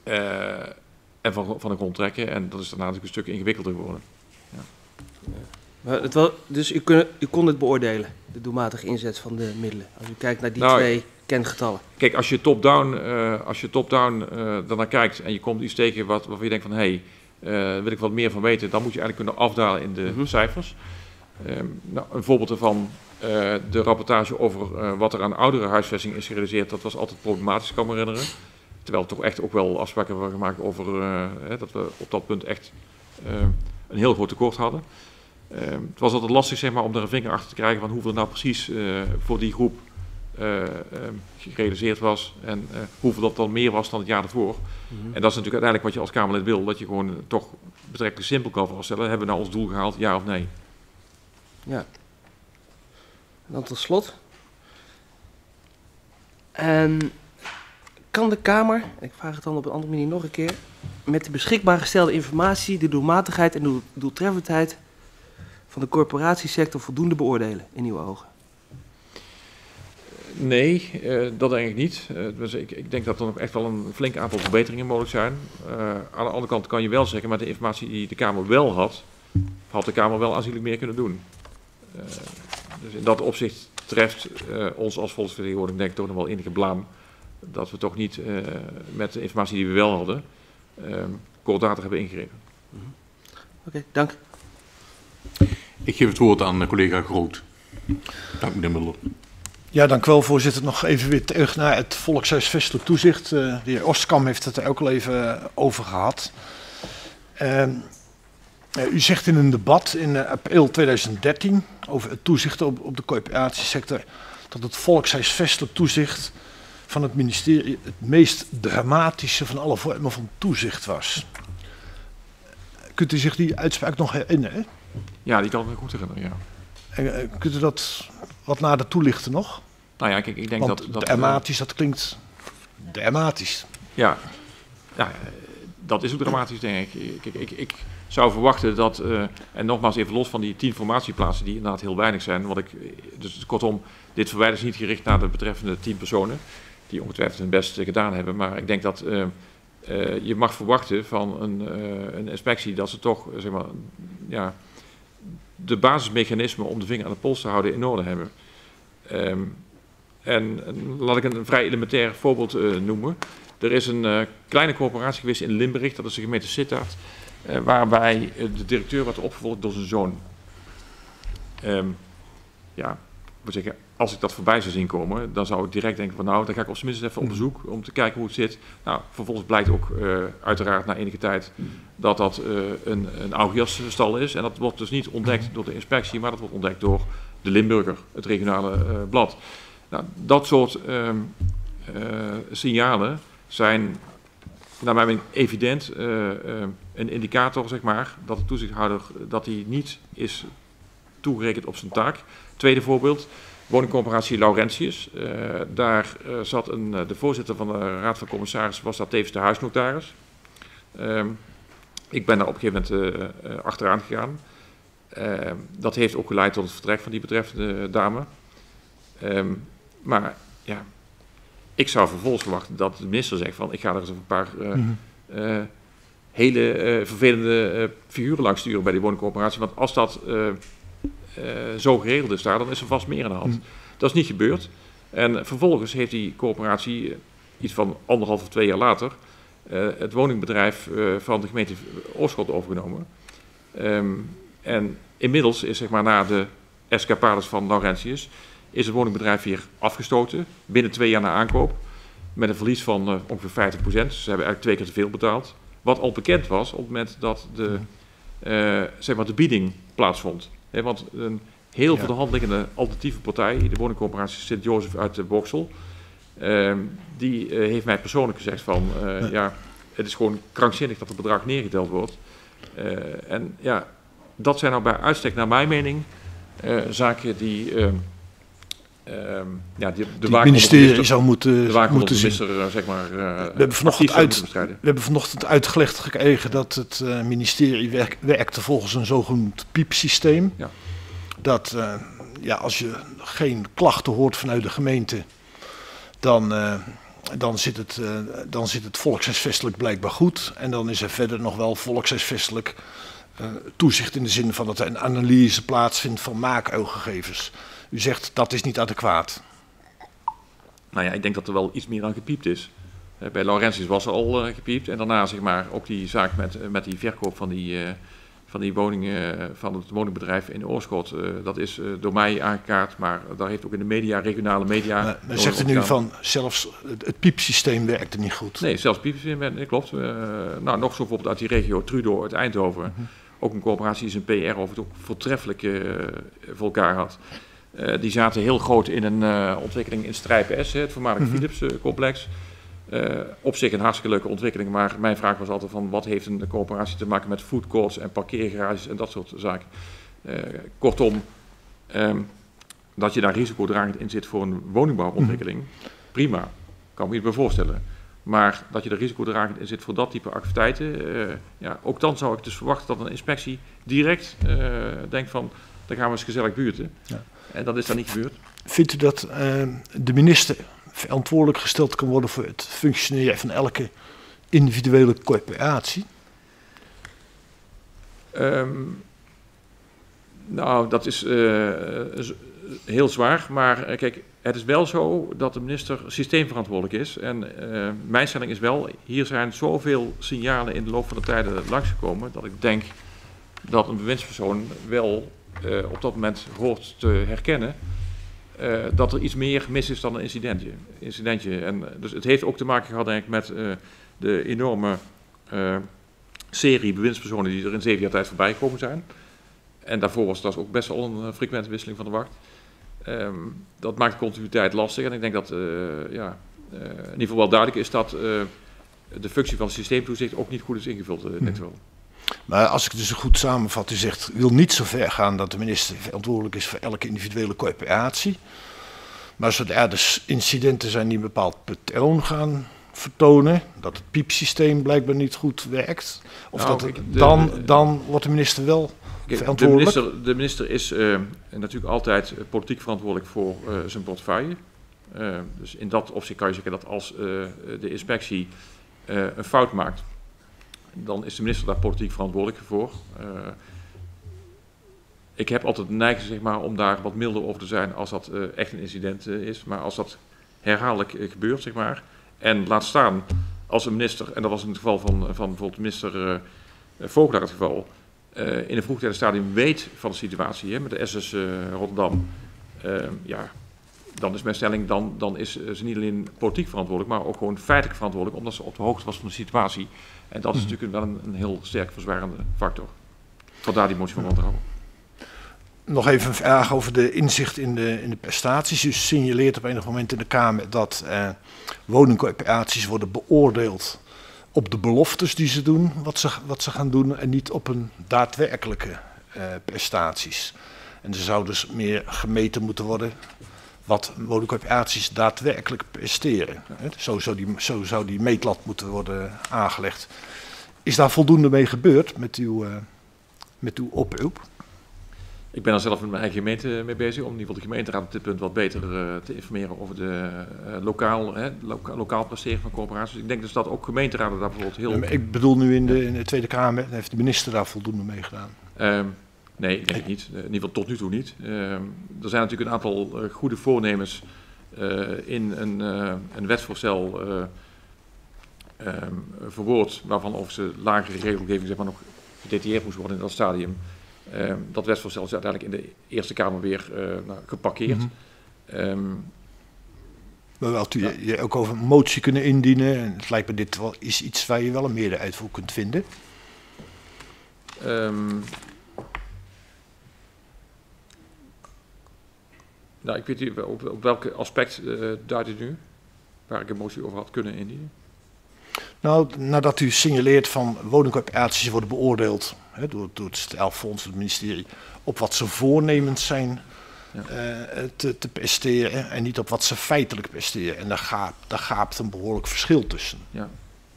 Speaker 2: En van de grond trekken. En dat is daarna natuurlijk een stuk ingewikkelder geworden. Ja.
Speaker 5: Maar dus u kon het beoordelen, de doelmatige inzet van de middelen, als u kijkt naar die twee kengetallen.
Speaker 2: Kijk, als je top-down daarnaar kijkt en je komt iets tegen waarvan je denkt van wil ik wat meer van weten, dan moet je eigenlijk kunnen afdalen in de cijfers. Een voorbeeld ervan, de rapportage over wat er aan oudere huisvesting is gerealiseerd, dat was altijd problematisch, kan ik me herinneren. Terwijl we toch echt ook wel afspraken hebben gemaakt over dat we op dat punt echt een heel groot tekort hadden. Het was altijd lastig, zeg maar, om er een vinger achter te krijgen van hoeveel nou precies voor die groep gerealiseerd was en hoeveel dat dan meer was dan het jaar ervoor. En dat is natuurlijk uiteindelijk wat je als Kamerlid wil, dat je gewoon toch betrekkelijk simpel kan vaststellen, hebben we nou ons doel gehaald, ja of nee?
Speaker 5: Ja. En dan tot slot. En kan de Kamer, ik vraag het dan op een andere manier nog een keer, met de beschikbaar gestelde informatie de doelmatigheid en de doeltreffendheid van de corporatiesector voldoende beoordelen in uw ogen?
Speaker 2: Nee, dat denk ik niet. Dus ik denk dat er nog echt wel een flink aantal verbeteringen mogelijk zijn. Aan de andere kant kan je wel zeggen, met de informatie die de Kamer wel had de Kamer wel aanzienlijk meer kunnen doen. Dus in dat opzicht treft ons als volksvertegenwoordiger denk ik toch nog wel enige blaam dat we toch niet met de informatie die we wel hadden coördinator hebben ingegrepen.
Speaker 5: Oké, dank.
Speaker 1: Ik geef het woord aan collega Groot. Dank meneer Mulder.
Speaker 6: Ja, dank u wel, voorzitter. Nog even weer terug naar het Volkshuisvestelijk Toezicht. De heer Oostkamp heeft het er ook al even over gehad. U zegt in een debat in april 2013 over het toezicht op de coöperatiesector dat het Volkshuisvestelijk Toezicht van het ministerie het meest dramatische van alle vormen van toezicht was. Kunt u zich die uitspraak nog herinneren?
Speaker 2: Ja, die kan ik me goed herinneren, ja.
Speaker 6: En, kunt u dat wat nader toelichten nog?
Speaker 2: Nou ja, kijk, ik denk
Speaker 6: want
Speaker 2: dat
Speaker 6: dramatisch, dat klinkt dramatisch.
Speaker 2: Ja, dat is ook dramatisch, denk ik. Ik zou verwachten dat, en nogmaals even los van die 10 formatieplaatsen, die inderdaad heel weinig zijn. Dus kortom, dit verwijder is niet gericht naar de betreffende 10 personen, die ongetwijfeld hun best gedaan hebben. Maar ik denk dat je mag verwachten van een inspectie dat ze toch, zeg maar, ja, de basismechanismen om de vinger aan de pols te houden in orde hebben. En laat ik een vrij elementair voorbeeld noemen. Er is een kleine corporatie geweest in Limburg, dat is de gemeente Sittard, waarbij de directeur werd opgevolgd door zijn zoon. Ja, ik moet zeggen, als ik dat voorbij zou zien komen, dan zou ik direct denken van nou, dan ga ik op zijn minst even op bezoek om te kijken hoe het zit. Nou, vervolgens blijkt ook uiteraard na enige tijd dat een Augiasstal is. En dat wordt dus niet ontdekt door de inspectie, maar dat wordt ontdekt door de Limburger, het regionale blad. Nou, dat soort signalen zijn naar mijn mening evident een indicator, zeg maar, dat de toezichthouder dat hij niet is toegerekend op zijn taak. Tweede voorbeeld, woningcorporatie Laurentius. Daar zat de voorzitter van de Raad van Commissarissen, was daar tevens de huisnotaris. Ik ben daar op een gegeven moment achteraan gegaan. Dat heeft ook geleid tot het vertrek van die betreffende dame. Maar ja, ik zou vervolgens verwachten dat de minister zegt van ik ga er eens een paar hele vervelende figuren langs sturen bij die woningcorporatie. Want als dat zo geregeld is daar, dan is er vast meer aan de hand. Dat is niet gebeurd. En vervolgens heeft die corporatie iets van 1,5 of 2 jaar later het woningbedrijf van de gemeente Oorschot overgenomen. En inmiddels is, zeg maar, na de escapades van Laurentius is het woningbedrijf weer afgestoten binnen 2 jaar na aankoop met een verlies van ongeveer 50%. Ze hebben eigenlijk 2 keer te veel betaald. Wat al bekend was op het moment dat zeg maar de bieding plaatsvond. Want een heel voor de hand liggende alternatieve partij, de woningcorporatie Sint-Jozef uit Boksel, die heeft mij persoonlijk gezegd van ja, het is gewoon krankzinnig dat het bedrag neergeteld wordt. En ja, dat zijn nou bij uitstek naar mijn mening zaken die
Speaker 6: het ministerie zou moeten zien.
Speaker 2: Zeg maar,
Speaker 6: we hebben vanochtend uitgelegd gekregen dat het ministerie werkte volgens een zogenoemd piepsysteem. Ja. Dat als je geen klachten hoort vanuit de gemeente, dan zit het volkshuisvestelijk blijkbaar goed. En dan is er verder nog wel volkshuisvestelijk toezicht in de zin van dat er een analyse plaatsvindt van maakuilgegevens. U zegt dat is niet adequaat.
Speaker 2: Nou ja, ik denk dat er wel iets meer aan gepiept is. Bij Laurentius was er al gepiept en daarna zeg maar ook die zaak met die verkoop van die woningen van het woningbedrijf in Oorschot. Dat is door mij aangekaart, maar daar heeft ook in de media, regionale media...
Speaker 6: Men zegt er nu van, zelfs het piepsysteem werkte niet goed.
Speaker 2: Nee, zelfs het piepsysteem werkte niet, klopt. Nou, nog zo bijvoorbeeld uit die regio Trudo uit Eindhoven. Ook een coöperatie die zijn PR over het ook voortreffelijk voor elkaar had. Die zaten heel groot in een ontwikkeling in Strijpen S, het voormalige Philips-complex. Op zich een hartstikke leuke ontwikkeling, maar mijn vraag was altijd van wat heeft een coöperatie te maken met food courts en parkeergarages en dat soort zaken. Kortom, dat je daar risicodragend in zit voor een woningbouwontwikkeling, prima, kan me iets bij voorstellen. Maar dat je er risicodragend in zit voor dat type activiteiten, ook dan zou ik dus verwachten dat een inspectie direct denkt van, dan gaan we eens gezellig buurten. Ja. En dat is dan niet gebeurd.
Speaker 6: Vindt u dat de minister verantwoordelijk gesteld kan worden voor het functioneren van elke individuele coöperatie?
Speaker 2: Nou, dat is heel zwaar, maar kijk, het is wel zo dat de minister systeemverantwoordelijk is. En mijn stelling is wel, hier zijn zoveel signalen in de loop van de tijden langsgekomen, dat ik denk dat een bewindspersoon wel op dat moment hoort te herkennen dat er iets meer mis is dan een incidentje. En, dus het heeft ook te maken gehad denk ik met de enorme serie bewindspersonen die er in 7 jaar tijd voorbij gekomen zijn. En daarvoor was dat ook best wel een frequente wisseling van de wacht. Dat maakt de continuïteit lastig en ik denk dat in ieder geval wel duidelijk is dat de functie van het systeemtoezicht ook niet goed is ingevuld. Net wel.
Speaker 6: Maar als ik het dus goed samenvat, u zegt, wil niet zo ver gaan dat de minister verantwoordelijk is voor elke individuele coöperatie. Maar zodra er dus incidenten zijn die een bepaald patroon gaan vertonen, dat het piepsysteem blijkbaar niet goed werkt, of dan wordt de minister wel verantwoordelijk.
Speaker 2: De minister is natuurlijk altijd politiek verantwoordelijk voor zijn portefeuille. Dus in dat opzicht kan je zeggen dat als de inspectie een fout maakt, dan is de minister daar politiek verantwoordelijk voor. Ik heb altijd de neiging zeg maar, om daar wat milder over te zijn als dat echt een incident is. Maar als dat herhaaldelijk gebeurt, zeg maar, en laat staan als een minister, en dat was in het geval van bijvoorbeeld minister Vogelaar het geval, in een vroegtijdig stadium weet van de situatie met de SS Rotterdam, dan is mijn stelling, dan is ze niet alleen politiek verantwoordelijk, maar ook gewoon feitelijk verantwoordelijk, omdat ze op de hoogte was van de situatie. En dat is natuurlijk wel een heel sterk verzwarende factor. Vandaar die motie van wantrouwen.
Speaker 6: Nog even een vraag over de inzicht in de prestaties. U signaleert op enig moment in de Kamer dat woningcoöperaties worden beoordeeld op de beloftes die ze doen, wat ze gaan doen, en niet op hun daadwerkelijke prestaties. En er zou dus meer gemeten moeten worden wat woningcoöperaties daadwerkelijk presteren. Zo zou die meetlat moeten worden aangelegd. Is daar voldoende mee gebeurd met uw oproep?
Speaker 2: Ik ben er zelf met mijn eigen gemeente mee bezig om in ieder geval de gemeenteraad op dit punt wat beter te informeren over de lokaal presteren van coöperaties. Ik denk dus dat ook gemeenteraden daar bijvoorbeeld heel...
Speaker 6: Ik bedoel nu in de Tweede Kamer, heeft de minister daar voldoende mee gedaan?
Speaker 2: Nee, ik denk het niet. In ieder geval tot nu toe niet. Er zijn natuurlijk een aantal goede voornemens in een wetsvoorstel verwoord, waarvan overigens de lagere regelgeving zeg maar, nog gedetailleerd moest worden in dat stadium. Dat wetsvoorstel is uiteindelijk in de Eerste Kamer weer geparkeerd.
Speaker 6: Maar had u je ook over een motie kunnen indienen? En het lijkt me dit wel is iets waar je wel een meerderheid voor kunt vinden.
Speaker 2: Nou, ik weet niet op welk aspect duidt u nu, waar ik een motie over had kunnen indienen.
Speaker 6: Nou, nadat u signaleert van woningcoöperaties worden beoordeeld door het Stelfonds, het ministerie, op wat ze voornemens zijn te presteren en niet op wat ze feitelijk presteren. En daar gaapt een behoorlijk verschil tussen.
Speaker 2: Ja.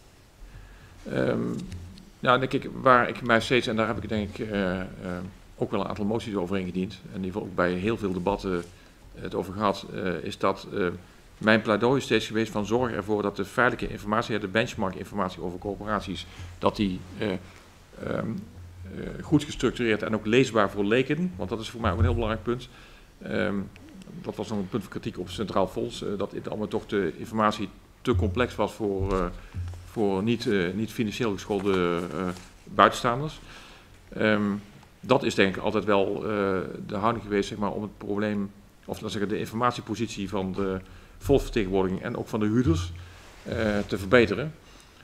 Speaker 2: Denk ik, waar ik mij steeds, en daar heb ik denk ik ook wel een aantal moties over ingediend, en in ieder geval ook bij heel veel debatten het over gehad, is dat mijn pleidooi is steeds geweest van zorg ervoor dat de feitelijke informatie, de benchmark informatie over coöperaties, dat die goed gestructureerd en ook leesbaar voor leken, want dat is voor mij ook een heel belangrijk punt. Dat was nog een punt van kritiek op het Centraal Fonds, dat het allemaal toch de informatie te complex was voor niet financieel geschoolde buitenstaanders. Dat is denk ik altijd wel de houding geweest, zeg maar, om het probleem, of dan zeggen de informatiepositie van de volksvertegenwoordiging en ook van de huurders te verbeteren.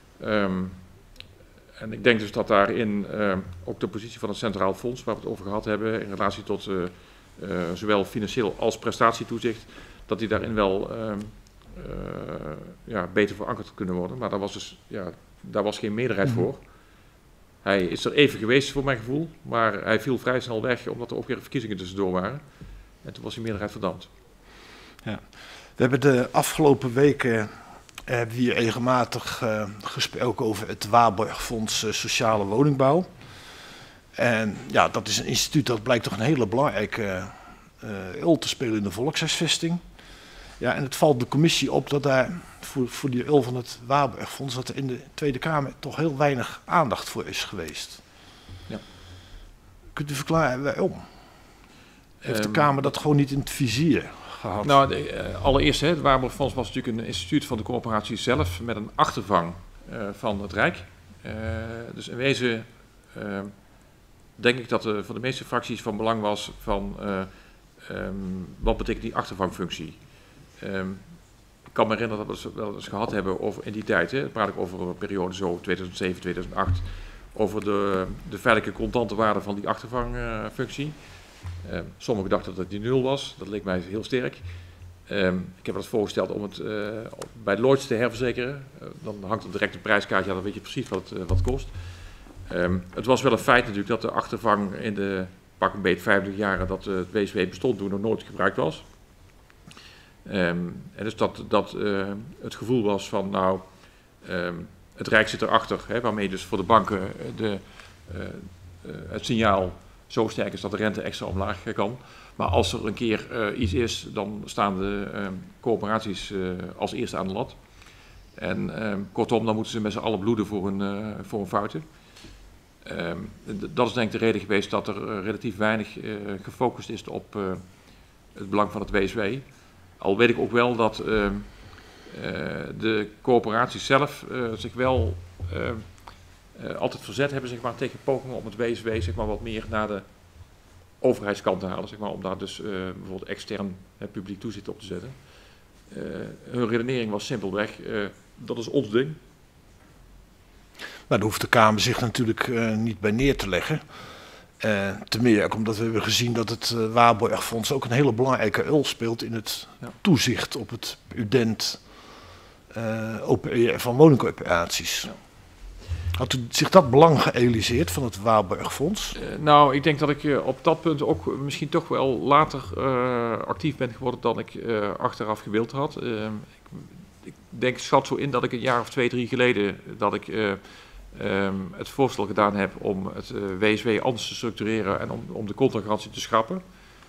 Speaker 2: En ik denk dus dat daarin ook de positie van het Centraal Fonds, waar we het over gehad hebben, in relatie tot zowel financieel als prestatietoezicht, dat die daarin wel beter verankerd kunnen worden. Maar daar was geen meerderheid voor. Hij is er even geweest voor mijn gevoel, maar hij viel vrij snel weg omdat er ook weer verkiezingen tussendoor waren. En toen was die meerderheid verdampt.
Speaker 6: Ja. We hebben de afgelopen weken hier regelmatig gesproken over het Waarborgfonds Sociale Woningbouw. En ja, dat is een instituut dat blijkt toch een hele belangrijke rol te spelen in de volkshuisvesting. Ja, en het valt de commissie op dat daar voor die rol van het Waarborgfonds, dat er in de Tweede Kamer toch heel weinig aandacht voor is geweest.
Speaker 2: Ja.
Speaker 6: Kunt u verklaren waarom? Heeft de Kamer dat gewoon niet in het vizier gehad?
Speaker 2: Nou, allereerst, het Waarborgfonds was natuurlijk een instituut van de corporatie zelf met een achtervang van het Rijk. Dus in wezen denk ik dat voor de meeste fracties van belang was van wat betekent die achtervangfunctie. Ik kan me herinneren dat we het wel eens gehad hebben over in die tijd, dan praat ik over een periode zo 2007, 2008, over de feitelijke contante waarde van die achtervangfunctie. Sommigen dachten dat het die 0 was, dat leek mij heel sterk. Ik heb het voorgesteld om het bij Lloyds te herverzekeren. Dan hangt er direct een prijskaartje aan, dan weet je precies wat het kost. Het was wel een feit natuurlijk dat de achtervang in de pak een beetje 50 jaren dat het WSW bestond toen nog nooit gebruikt was. En dus dat het gevoel was van nou, het Rijk zit erachter, waarmee dus voor de banken het signaal zo sterk is dat de rente extra omlaag kan. Maar als er een keer iets is, dan staan de corporaties als eerste aan de lat. En kortom, dan moeten ze met z'n allen bloeden voor hun fouten. Dat is denk ik de reden geweest dat er relatief weinig gefocust is op het belang van het WSW. Al weet ik ook wel dat de corporaties zelf zich wel altijd verzet hebben, zeg maar, tegen pogingen om het WSW, zeg maar, wat meer naar de overheidskant te halen, zeg maar, om daar dus bijvoorbeeld extern publiek toezicht op te zetten. Hun redenering was simpelweg, dat is ons ding.
Speaker 6: Maar daar hoeft de Kamer zich natuurlijk niet bij neer te leggen. Ten meer ook omdat we hebben gezien dat het Waarborgfonds ook een hele belangrijke rol speelt in het toezicht op het prudent opereren van woningcorporaties. Ja. Had u zich dat belang gerealiseerd van het Waarborgfonds?
Speaker 2: Nou, ik denk dat ik op dat punt ook misschien toch wel later actief ben geworden dan ik achteraf gewild had. Ik denk, schat zo in dat ik een jaar of 2, 3 geleden dat ik het voorstel gedaan heb om het WSW anders te structureren en om de contragarantie te schrappen.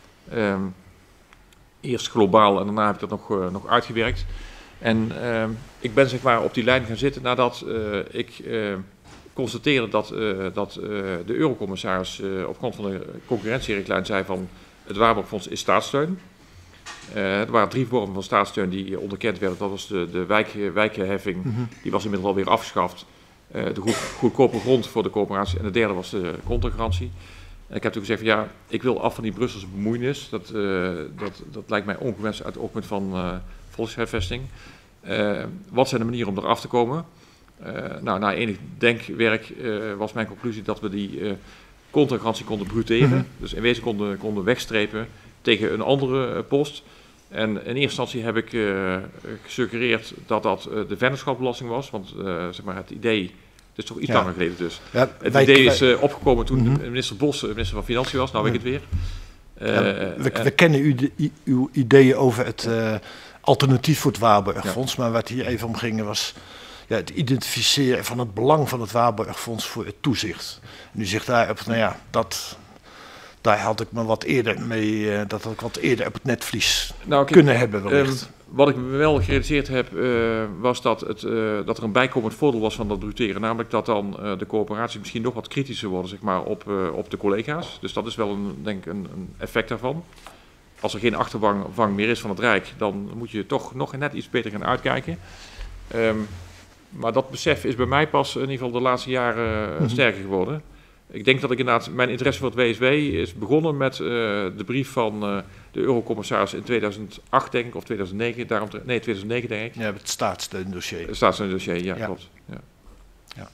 Speaker 2: Eerst globaal en daarna heb ik dat nog uitgewerkt. En ik ben zeg maar op die lijn gaan zitten nadat ik constateerde dat de eurocommissaris op grond van de concurrentierichtlijn zei van het Waarborgfonds is staatssteun. Er waren 3 vormen van staatssteun die onderkend werden. Dat was de wijkheffing, die was inmiddels alweer afgeschaft. De goedkope grond voor de corporatie en de derde was de contragarantie. En ik heb toen gezegd van ja, ik wil af van die Brusselse bemoeienis. Dat lijkt mij ongewenst uit het oogpunt van volkshuisvesting. Wat zijn de manieren om eraf te komen? Na enig denkwerk was mijn conclusie dat we die contragarantie konden bruteren. Dus in wezen konden wegstrepen tegen een andere post. En in eerste instantie heb ik gesuggereerd dat de vennootschapsbelasting was. Want zeg maar het idee, het is toch iets langer geleden dus. Ja, het idee is opgekomen toen minister Bos minister van Financiën was. Nou weet ik het weer.
Speaker 6: We kennen uw ideeën over het alternatief voor het Waarborgfonds. Maar wat hier even om ging was het identificeren van het belang van het Waarborgfonds voor het toezicht. En u zegt daarop, nou ja, Daar had ik me wat eerder mee, dat had ik wat eerder op het netvlies
Speaker 2: Nou,
Speaker 6: kunnen hebben wellicht.
Speaker 2: Wat ik me wel gerealiseerd heb, was dat dat er een bijkomend voordeel was van dat bruteren. Namelijk dat dan de coöperaties misschien nog wat kritischer worden, zeg maar, op de collega's. Dus dat is wel denk ik een effect daarvan. Als er geen achtervang meer is van het Rijk, dan moet je toch nog net iets beter gaan uitkijken. Maar dat besef is bij mij pas in ieder geval de laatste jaren sterker geworden. Ik denk dat ik inderdaad, mijn interesse voor het WSW is begonnen met de brief van de eurocommissaris in 2008, denk ik, of 2009. 2009 denk ik.
Speaker 6: Ja, het staatssteundossier.
Speaker 2: Het staatssteundossier, ja, klopt. Ja.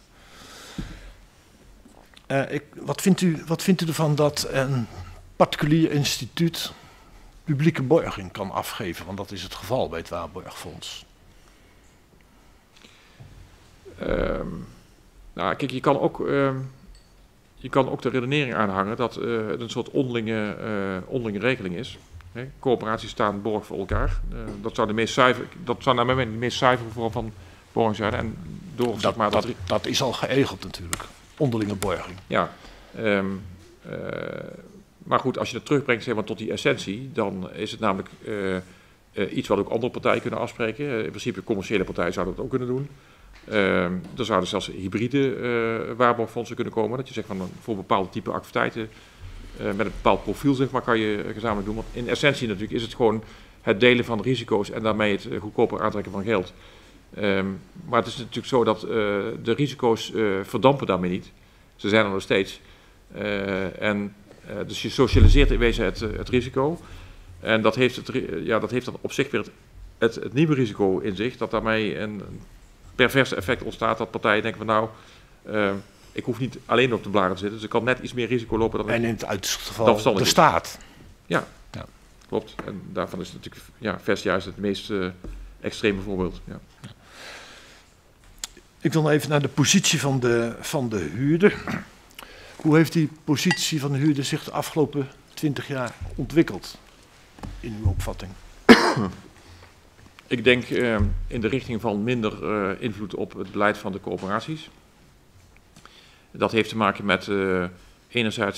Speaker 6: Wat vindt u ervan dat een particulier instituut publieke borging kan afgeven? Want dat is het geval bij het Waarborgfonds.
Speaker 2: Nou, kijk, je kan ook de redenering aanhangen dat het een soort onderlinge regeling is. Coöperaties staan borg voor elkaar. Dat zou naar mijn mening de meest zuivere vorm van borging zijn. En door, zeg maar,
Speaker 6: dat is al geregeld natuurlijk, onderlinge borging.
Speaker 2: Ja, maar goed, als je het terugbrengt, zeg maar, tot die essentie, dan is het namelijk iets wat ook andere partijen kunnen afspreken. In principe commerciële partijen zouden dat ook kunnen doen. Er zouden zelfs hybride waarborgfondsen kunnen komen. Dat je zegt van voor bepaalde type activiteiten met een bepaald profiel, zeg maar, kan je gezamenlijk doen. Want in essentie natuurlijk is het gewoon het delen van risico's en daarmee het goedkoper aantrekken van geld. Maar het is natuurlijk zo dat de risico's verdampen daarmee niet. Ze zijn er nog steeds. Dus je socialiseert in wezen het risico. En dat heeft dan op zich weer het nieuwe risico in zich, dat daarmee een perverse effect ontstaat, dat partijen denken van ik hoef niet alleen op de blaren te zitten, dus ik kan net iets meer risico lopen dan.
Speaker 6: En in het uiterste geval de staat.
Speaker 2: Ja, klopt. En daarvan is natuurlijk VES juist het meest extreme voorbeeld. Ja.
Speaker 6: Ik wil nog even naar de positie van de huurder. Hoe heeft die positie van de huurder zich de afgelopen 20 jaar ontwikkeld, in uw opvatting?
Speaker 2: Ik denk in de richting van minder invloed op het beleid van de coöperaties. Dat heeft te maken met enerzijds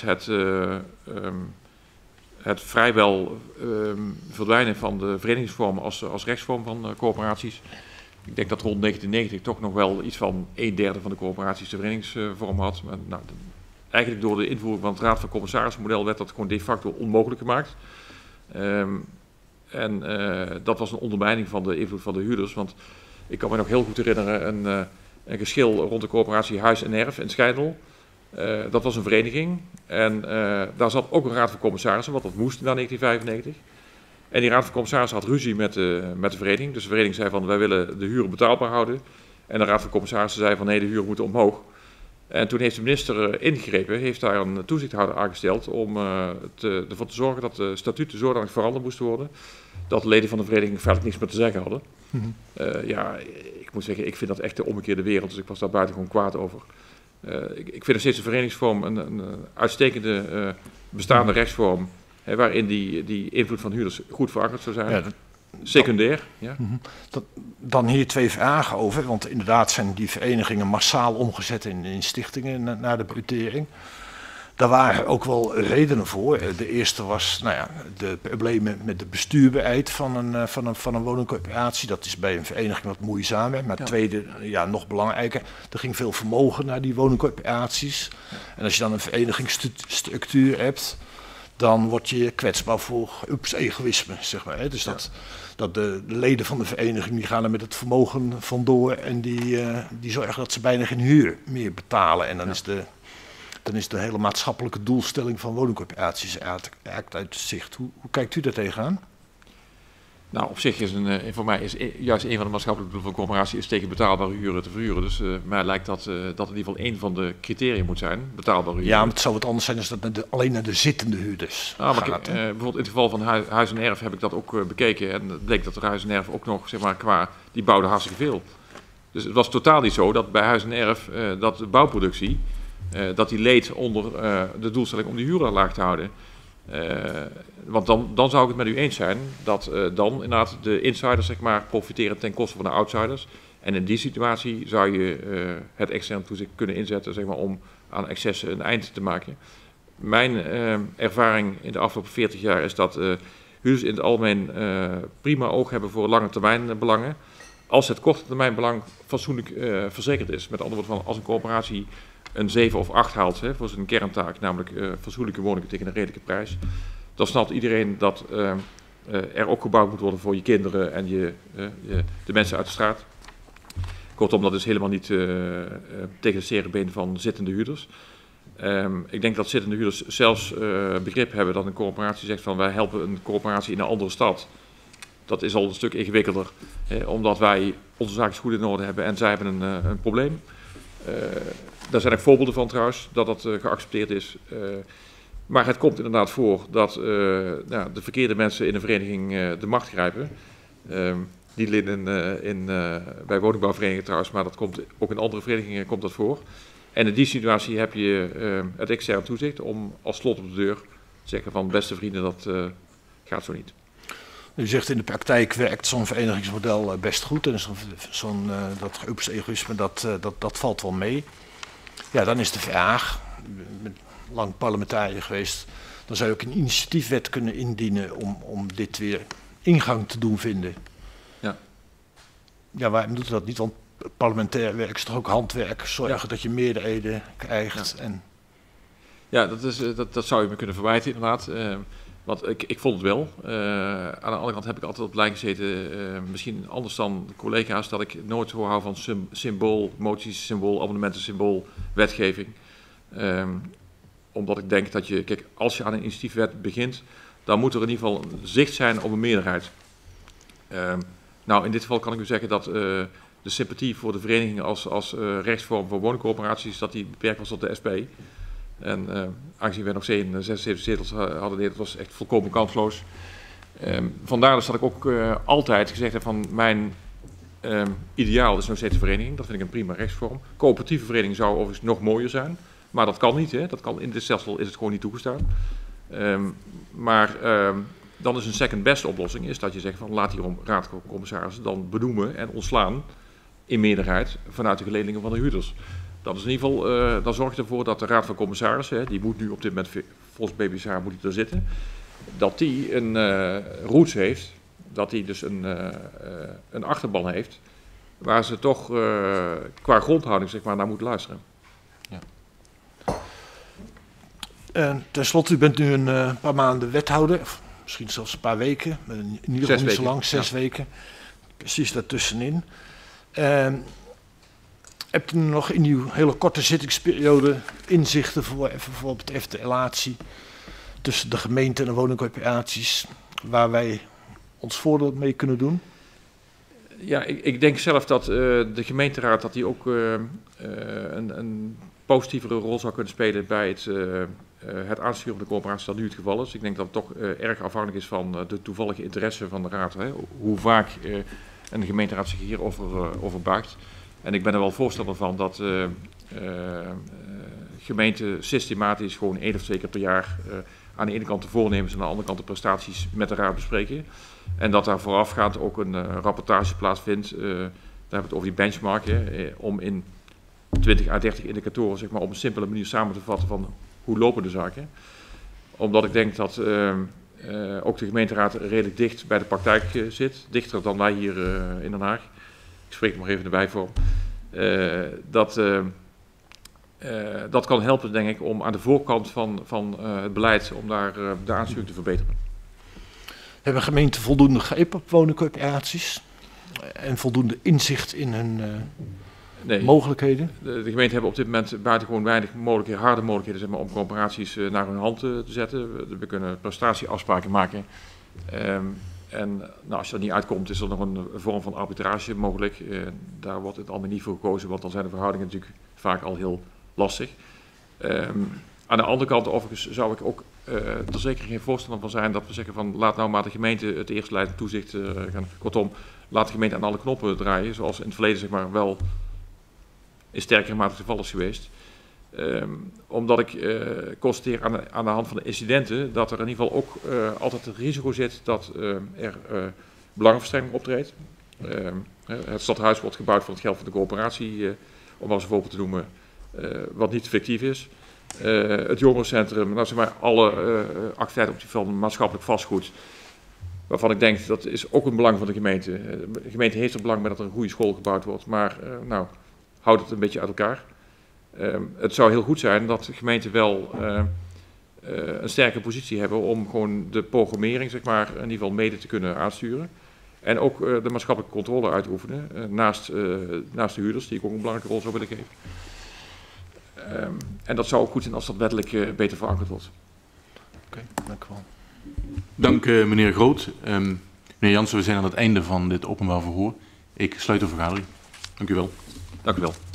Speaker 2: het vrijwel verdwijnen van de verenigingsvorm als rechtsvorm van coöperaties. Ik denk dat rond 1990 toch nog wel iets van 1/3 van de coöperaties de verenigingsvorm had. Maar, eigenlijk door de invoering van het Raad van Commissarissen-model werd dat gewoon de facto onmogelijk gemaakt. Dat was een ondermijning van de invloed van de huurders. Want ik kan me nog heel goed herinneren een geschil rond de coöperatie Huis en Erf in Schijndel. Dat was een vereniging. En daar zat ook een Raad van Commissarissen, want dat moest na 1995. En die Raad van Commissarissen had ruzie met de vereniging. Dus de vereniging zei van wij willen de huren betaalbaar houden. En de Raad van Commissarissen zei van nee, de huren moeten omhoog. En toen heeft de minister ingegrepen, heeft daar een toezichthouder aangesteld om ervoor te zorgen dat de statuten zodanig veranderd moesten worden dat leden van de vereniging feitelijk niks meer te zeggen hadden. Mm-hmm. Ik moet zeggen, ik vind dat echt de omgekeerde wereld, dus ik was daar buitengewoon kwaad over. Ik vind nog steeds de verenigingsvorm een uitstekende bestaande rechtsvorm, waarin die invloed van huurders goed verankerd zou zijn. Ja, secundair. Ja.
Speaker 6: Dan hier 2 vragen over, want inderdaad zijn die verenigingen massaal omgezet in stichtingen na de brutering. Daar waren ook wel redenen voor. De eerste was de problemen met het bestuurbereid van een woningcorporatie. Dat is bij een vereniging wat moeizamer. Maar het tweede, nog belangrijker, er ging veel vermogen naar die woningcorporaties. En als je dan een verenigingsstructuur hebt, dan word je kwetsbaar voor egoïsme, zeg maar. Dus dat de leden van de vereniging die gaan er met het vermogen vandoor en die zorgen dat ze bijna geen huur meer betalen. En dan is de hele maatschappelijke doelstelling van woningcorporaties eigenlijk uit zicht. Hoe kijkt u daar tegenaan?
Speaker 2: Nou, op zich is voor mij is juist een van de maatschappelijke doelen van een coöperatie is tegen betaalbare huren te verhuren. Dus mij lijkt dat in ieder geval een van de criteria moet zijn, betaalbare huren.
Speaker 6: Ja, maar het zou wat anders zijn als dat alleen naar de zittende huurders gaat.
Speaker 2: Bijvoorbeeld in het geval van Huis en Erf heb ik dat ook bekeken. En het bleek dat er Huis en Erf ook nog, zeg maar, die bouwden hartstikke veel. Dus het was totaal niet zo dat bij Huis en Erf dat de bouwproductie, dat die leed onder de doelstelling om die huren laag te houden. Want dan zou ik het met u eens zijn dat dan inderdaad de insiders, zeg maar, profiteren ten koste van de outsiders. En in die situatie zou je het externe toezicht kunnen inzetten, zeg maar, om aan excessen een eind te maken. Mijn ervaring in de afgelopen 40 jaar is dat huurders in het algemeen prima oog hebben voor lange termijn belangen. Als het korte termijn belang fatsoenlijk verzekerd is. Met andere woorden, als een corporatie een 7 of 8 haalt voor zijn kerntaak, namelijk fatsoenlijke woningen tegen een redelijke prijs, dan snapt iedereen dat er ook gebouwd moet worden voor je kinderen en de mensen uit de straat. Kortom, dat is helemaal niet tegen de zere been van zittende huurders. Ik denk dat zittende huurders zelfs begrip hebben dat een corporatie zegt van wij helpen een corporatie in een andere stad. Dat is al een stuk ingewikkelder, omdat wij onze zaken goed in orde hebben en zij hebben een probleem. Daar zijn ook voorbeelden van trouwens, dat dat geaccepteerd is. Maar het komt inderdaad voor dat de verkeerde mensen in een vereniging de macht grijpen. Niet alleen bij woningbouwverenigingen trouwens, maar dat komt ook in andere verenigingen komt dat voor. En in die situatie heb je het extern toezicht om als slot op de deur te zeggen van beste vrienden, dat gaat zo niet.
Speaker 6: U zegt in de praktijk werkt zo'n verenigingsmodel best goed en dat geüpste egoïsme dat valt wel mee. Ja, dan is de vraag, ik ben lang parlementariër geweest, dan zou je ook een initiatiefwet kunnen indienen om dit weer ingang te doen vinden. Ja. Ja, waarom doet u dat niet? Want parlementair werk is toch ook handwerk, zorgen dat je meerderheden krijgt. Ja,
Speaker 2: ja dat zou je me kunnen verwijten inderdaad. Want ik vond het wel. Aan de andere kant heb ik altijd op de lijn gezeten, misschien anders dan collega's, dat ik nooit zo hou van symboolmoties, symboolabonnementen, symboolwetgeving. Omdat ik denk dat kijk, als je aan een initiatiefwet begint, dan moet er in ieder geval zicht zijn op een meerderheid. Nou, in dit geval kan ik u zeggen dat de sympathie voor de verenigingen als rechtsvorm voor woningcorporaties, dat die beperkt was tot de SP. En aangezien wij nog 76 zetels hadden, dat was echt volkomen kansloos. Vandaar dus dat ik ook altijd gezegd heb van mijn ideaal is nog steeds de vereniging. Dat vind ik een prima rechtsvorm. Coöperatieve vereniging zou overigens nog mooier zijn. Maar dat kan niet. Hè. Dat kan, in dit stelsel is het gewoon niet toegestaan. Maar dan is een second best oplossing is dat je zegt van laat hierom raad van commissarissen dan benoemen en ontslaan in meerderheid vanuit de geledingen van de huurders. Dat is in ieder geval, dan zorgt je ervoor dat de raad van commissarissen, die moet nu op dit moment volgens BBSH moet die er zitten, dat die een roots heeft, dat die dus een achterban heeft, waar ze toch qua grondhouding zeg maar naar moeten luisteren. Ja.
Speaker 6: Ten slotte, u bent nu een paar maanden wethouder, of misschien zelfs een paar weken, in ieder geval niet zo lang, 6 weken, precies daartussenin. Hebt u nog in uw hele korte zittingsperiode inzichten voor wat betreft de relatie tussen de gemeente en de woningcorporaties, waar wij ons voordeel mee kunnen doen?
Speaker 2: Ja, ik denk zelf dat de gemeenteraad dat die ook een positievere rol zou kunnen spelen bij het aansturen van de corporatie dan nu het geval is. Ik denk dat het toch erg afhankelijk is van de toevallige interesse van de raad. Hè? Hoe vaak een gemeenteraad zich hierover buigt. En ik ben er wel voorstander van dat gemeenten systematisch gewoon 1 of 2 keer per jaar aan de ene kant de voornemens en aan de andere kant de prestaties met de raad bespreken. En dat daar voorafgaand ook een rapportage plaatsvindt. Daar hebben we het over die benchmark, om in 20 à 30 indicatoren zeg maar, op een simpele manier samen te vatten van hoe lopen de zaken. Omdat ik denk dat ook de gemeenteraad redelijk dicht bij de praktijk zit, dichter dan wij hier in Den Haag. Ik spreek er nog even in de bijvorm. Dat kan helpen, denk ik, om aan de voorkant van het beleid, om daar de aansturing te verbeteren.
Speaker 6: Hebben gemeenten voldoende greep op woningcorporaties en voldoende inzicht in hun mogelijkheden?
Speaker 2: De gemeenten hebben op dit moment buitengewoon weinig mogelijkheden, harde mogelijkheden zeg maar, om corporaties naar hun hand te zetten. We kunnen prestatieafspraken maken. En nou, als je er niet uitkomt, is er nog een vorm van arbitrage mogelijk. Daar wordt het allemaal niet voor gekozen, want dan zijn de verhoudingen natuurlijk vaak al heel lastig. Aan de andere kant, overigens, zou ik ook er zeker geen voorstander van zijn dat we zeggen van laat nou maar de gemeente het eerste leidend toezicht gaan. Kortom, laat de gemeente aan alle knoppen draaien, zoals in het verleden zeg maar wel in sterkere mate het geval is geweest. Omdat ik constateer aan de hand van de incidenten dat er in ieder geval ook altijd het risico zit dat er belangenverstrengeling optreedt. Het stadhuis wordt gebouwd voor het geld van de corporatie, om als een voorbeeld te noemen, wat niet fictief is. het jongerencentrum, nou, zeg maar, alle activiteiten op die van maatschappelijk vastgoed. Waarvan ik denk, dat is ook een belang van de gemeente. De gemeente heeft er belang bij dat er een goede school gebouwd wordt, maar nou, houd het een beetje uit elkaar. Het zou heel goed zijn dat de gemeente wel een sterke positie hebben om gewoon de programmering, zeg maar, in ieder geval mede te kunnen aansturen. En ook de maatschappelijke controle uit te oefenen, naast de huurders, die ik ook een belangrijke rol zou willen geven. En dat zou ook goed zijn als dat wettelijk beter verankerd wordt.
Speaker 6: Oké, dank u wel.
Speaker 1: Dank meneer Groot. Meneer Jansen, we zijn aan het einde van dit openbaar verhoor. Ik sluit de vergadering. Dank u wel.
Speaker 2: Dank u wel.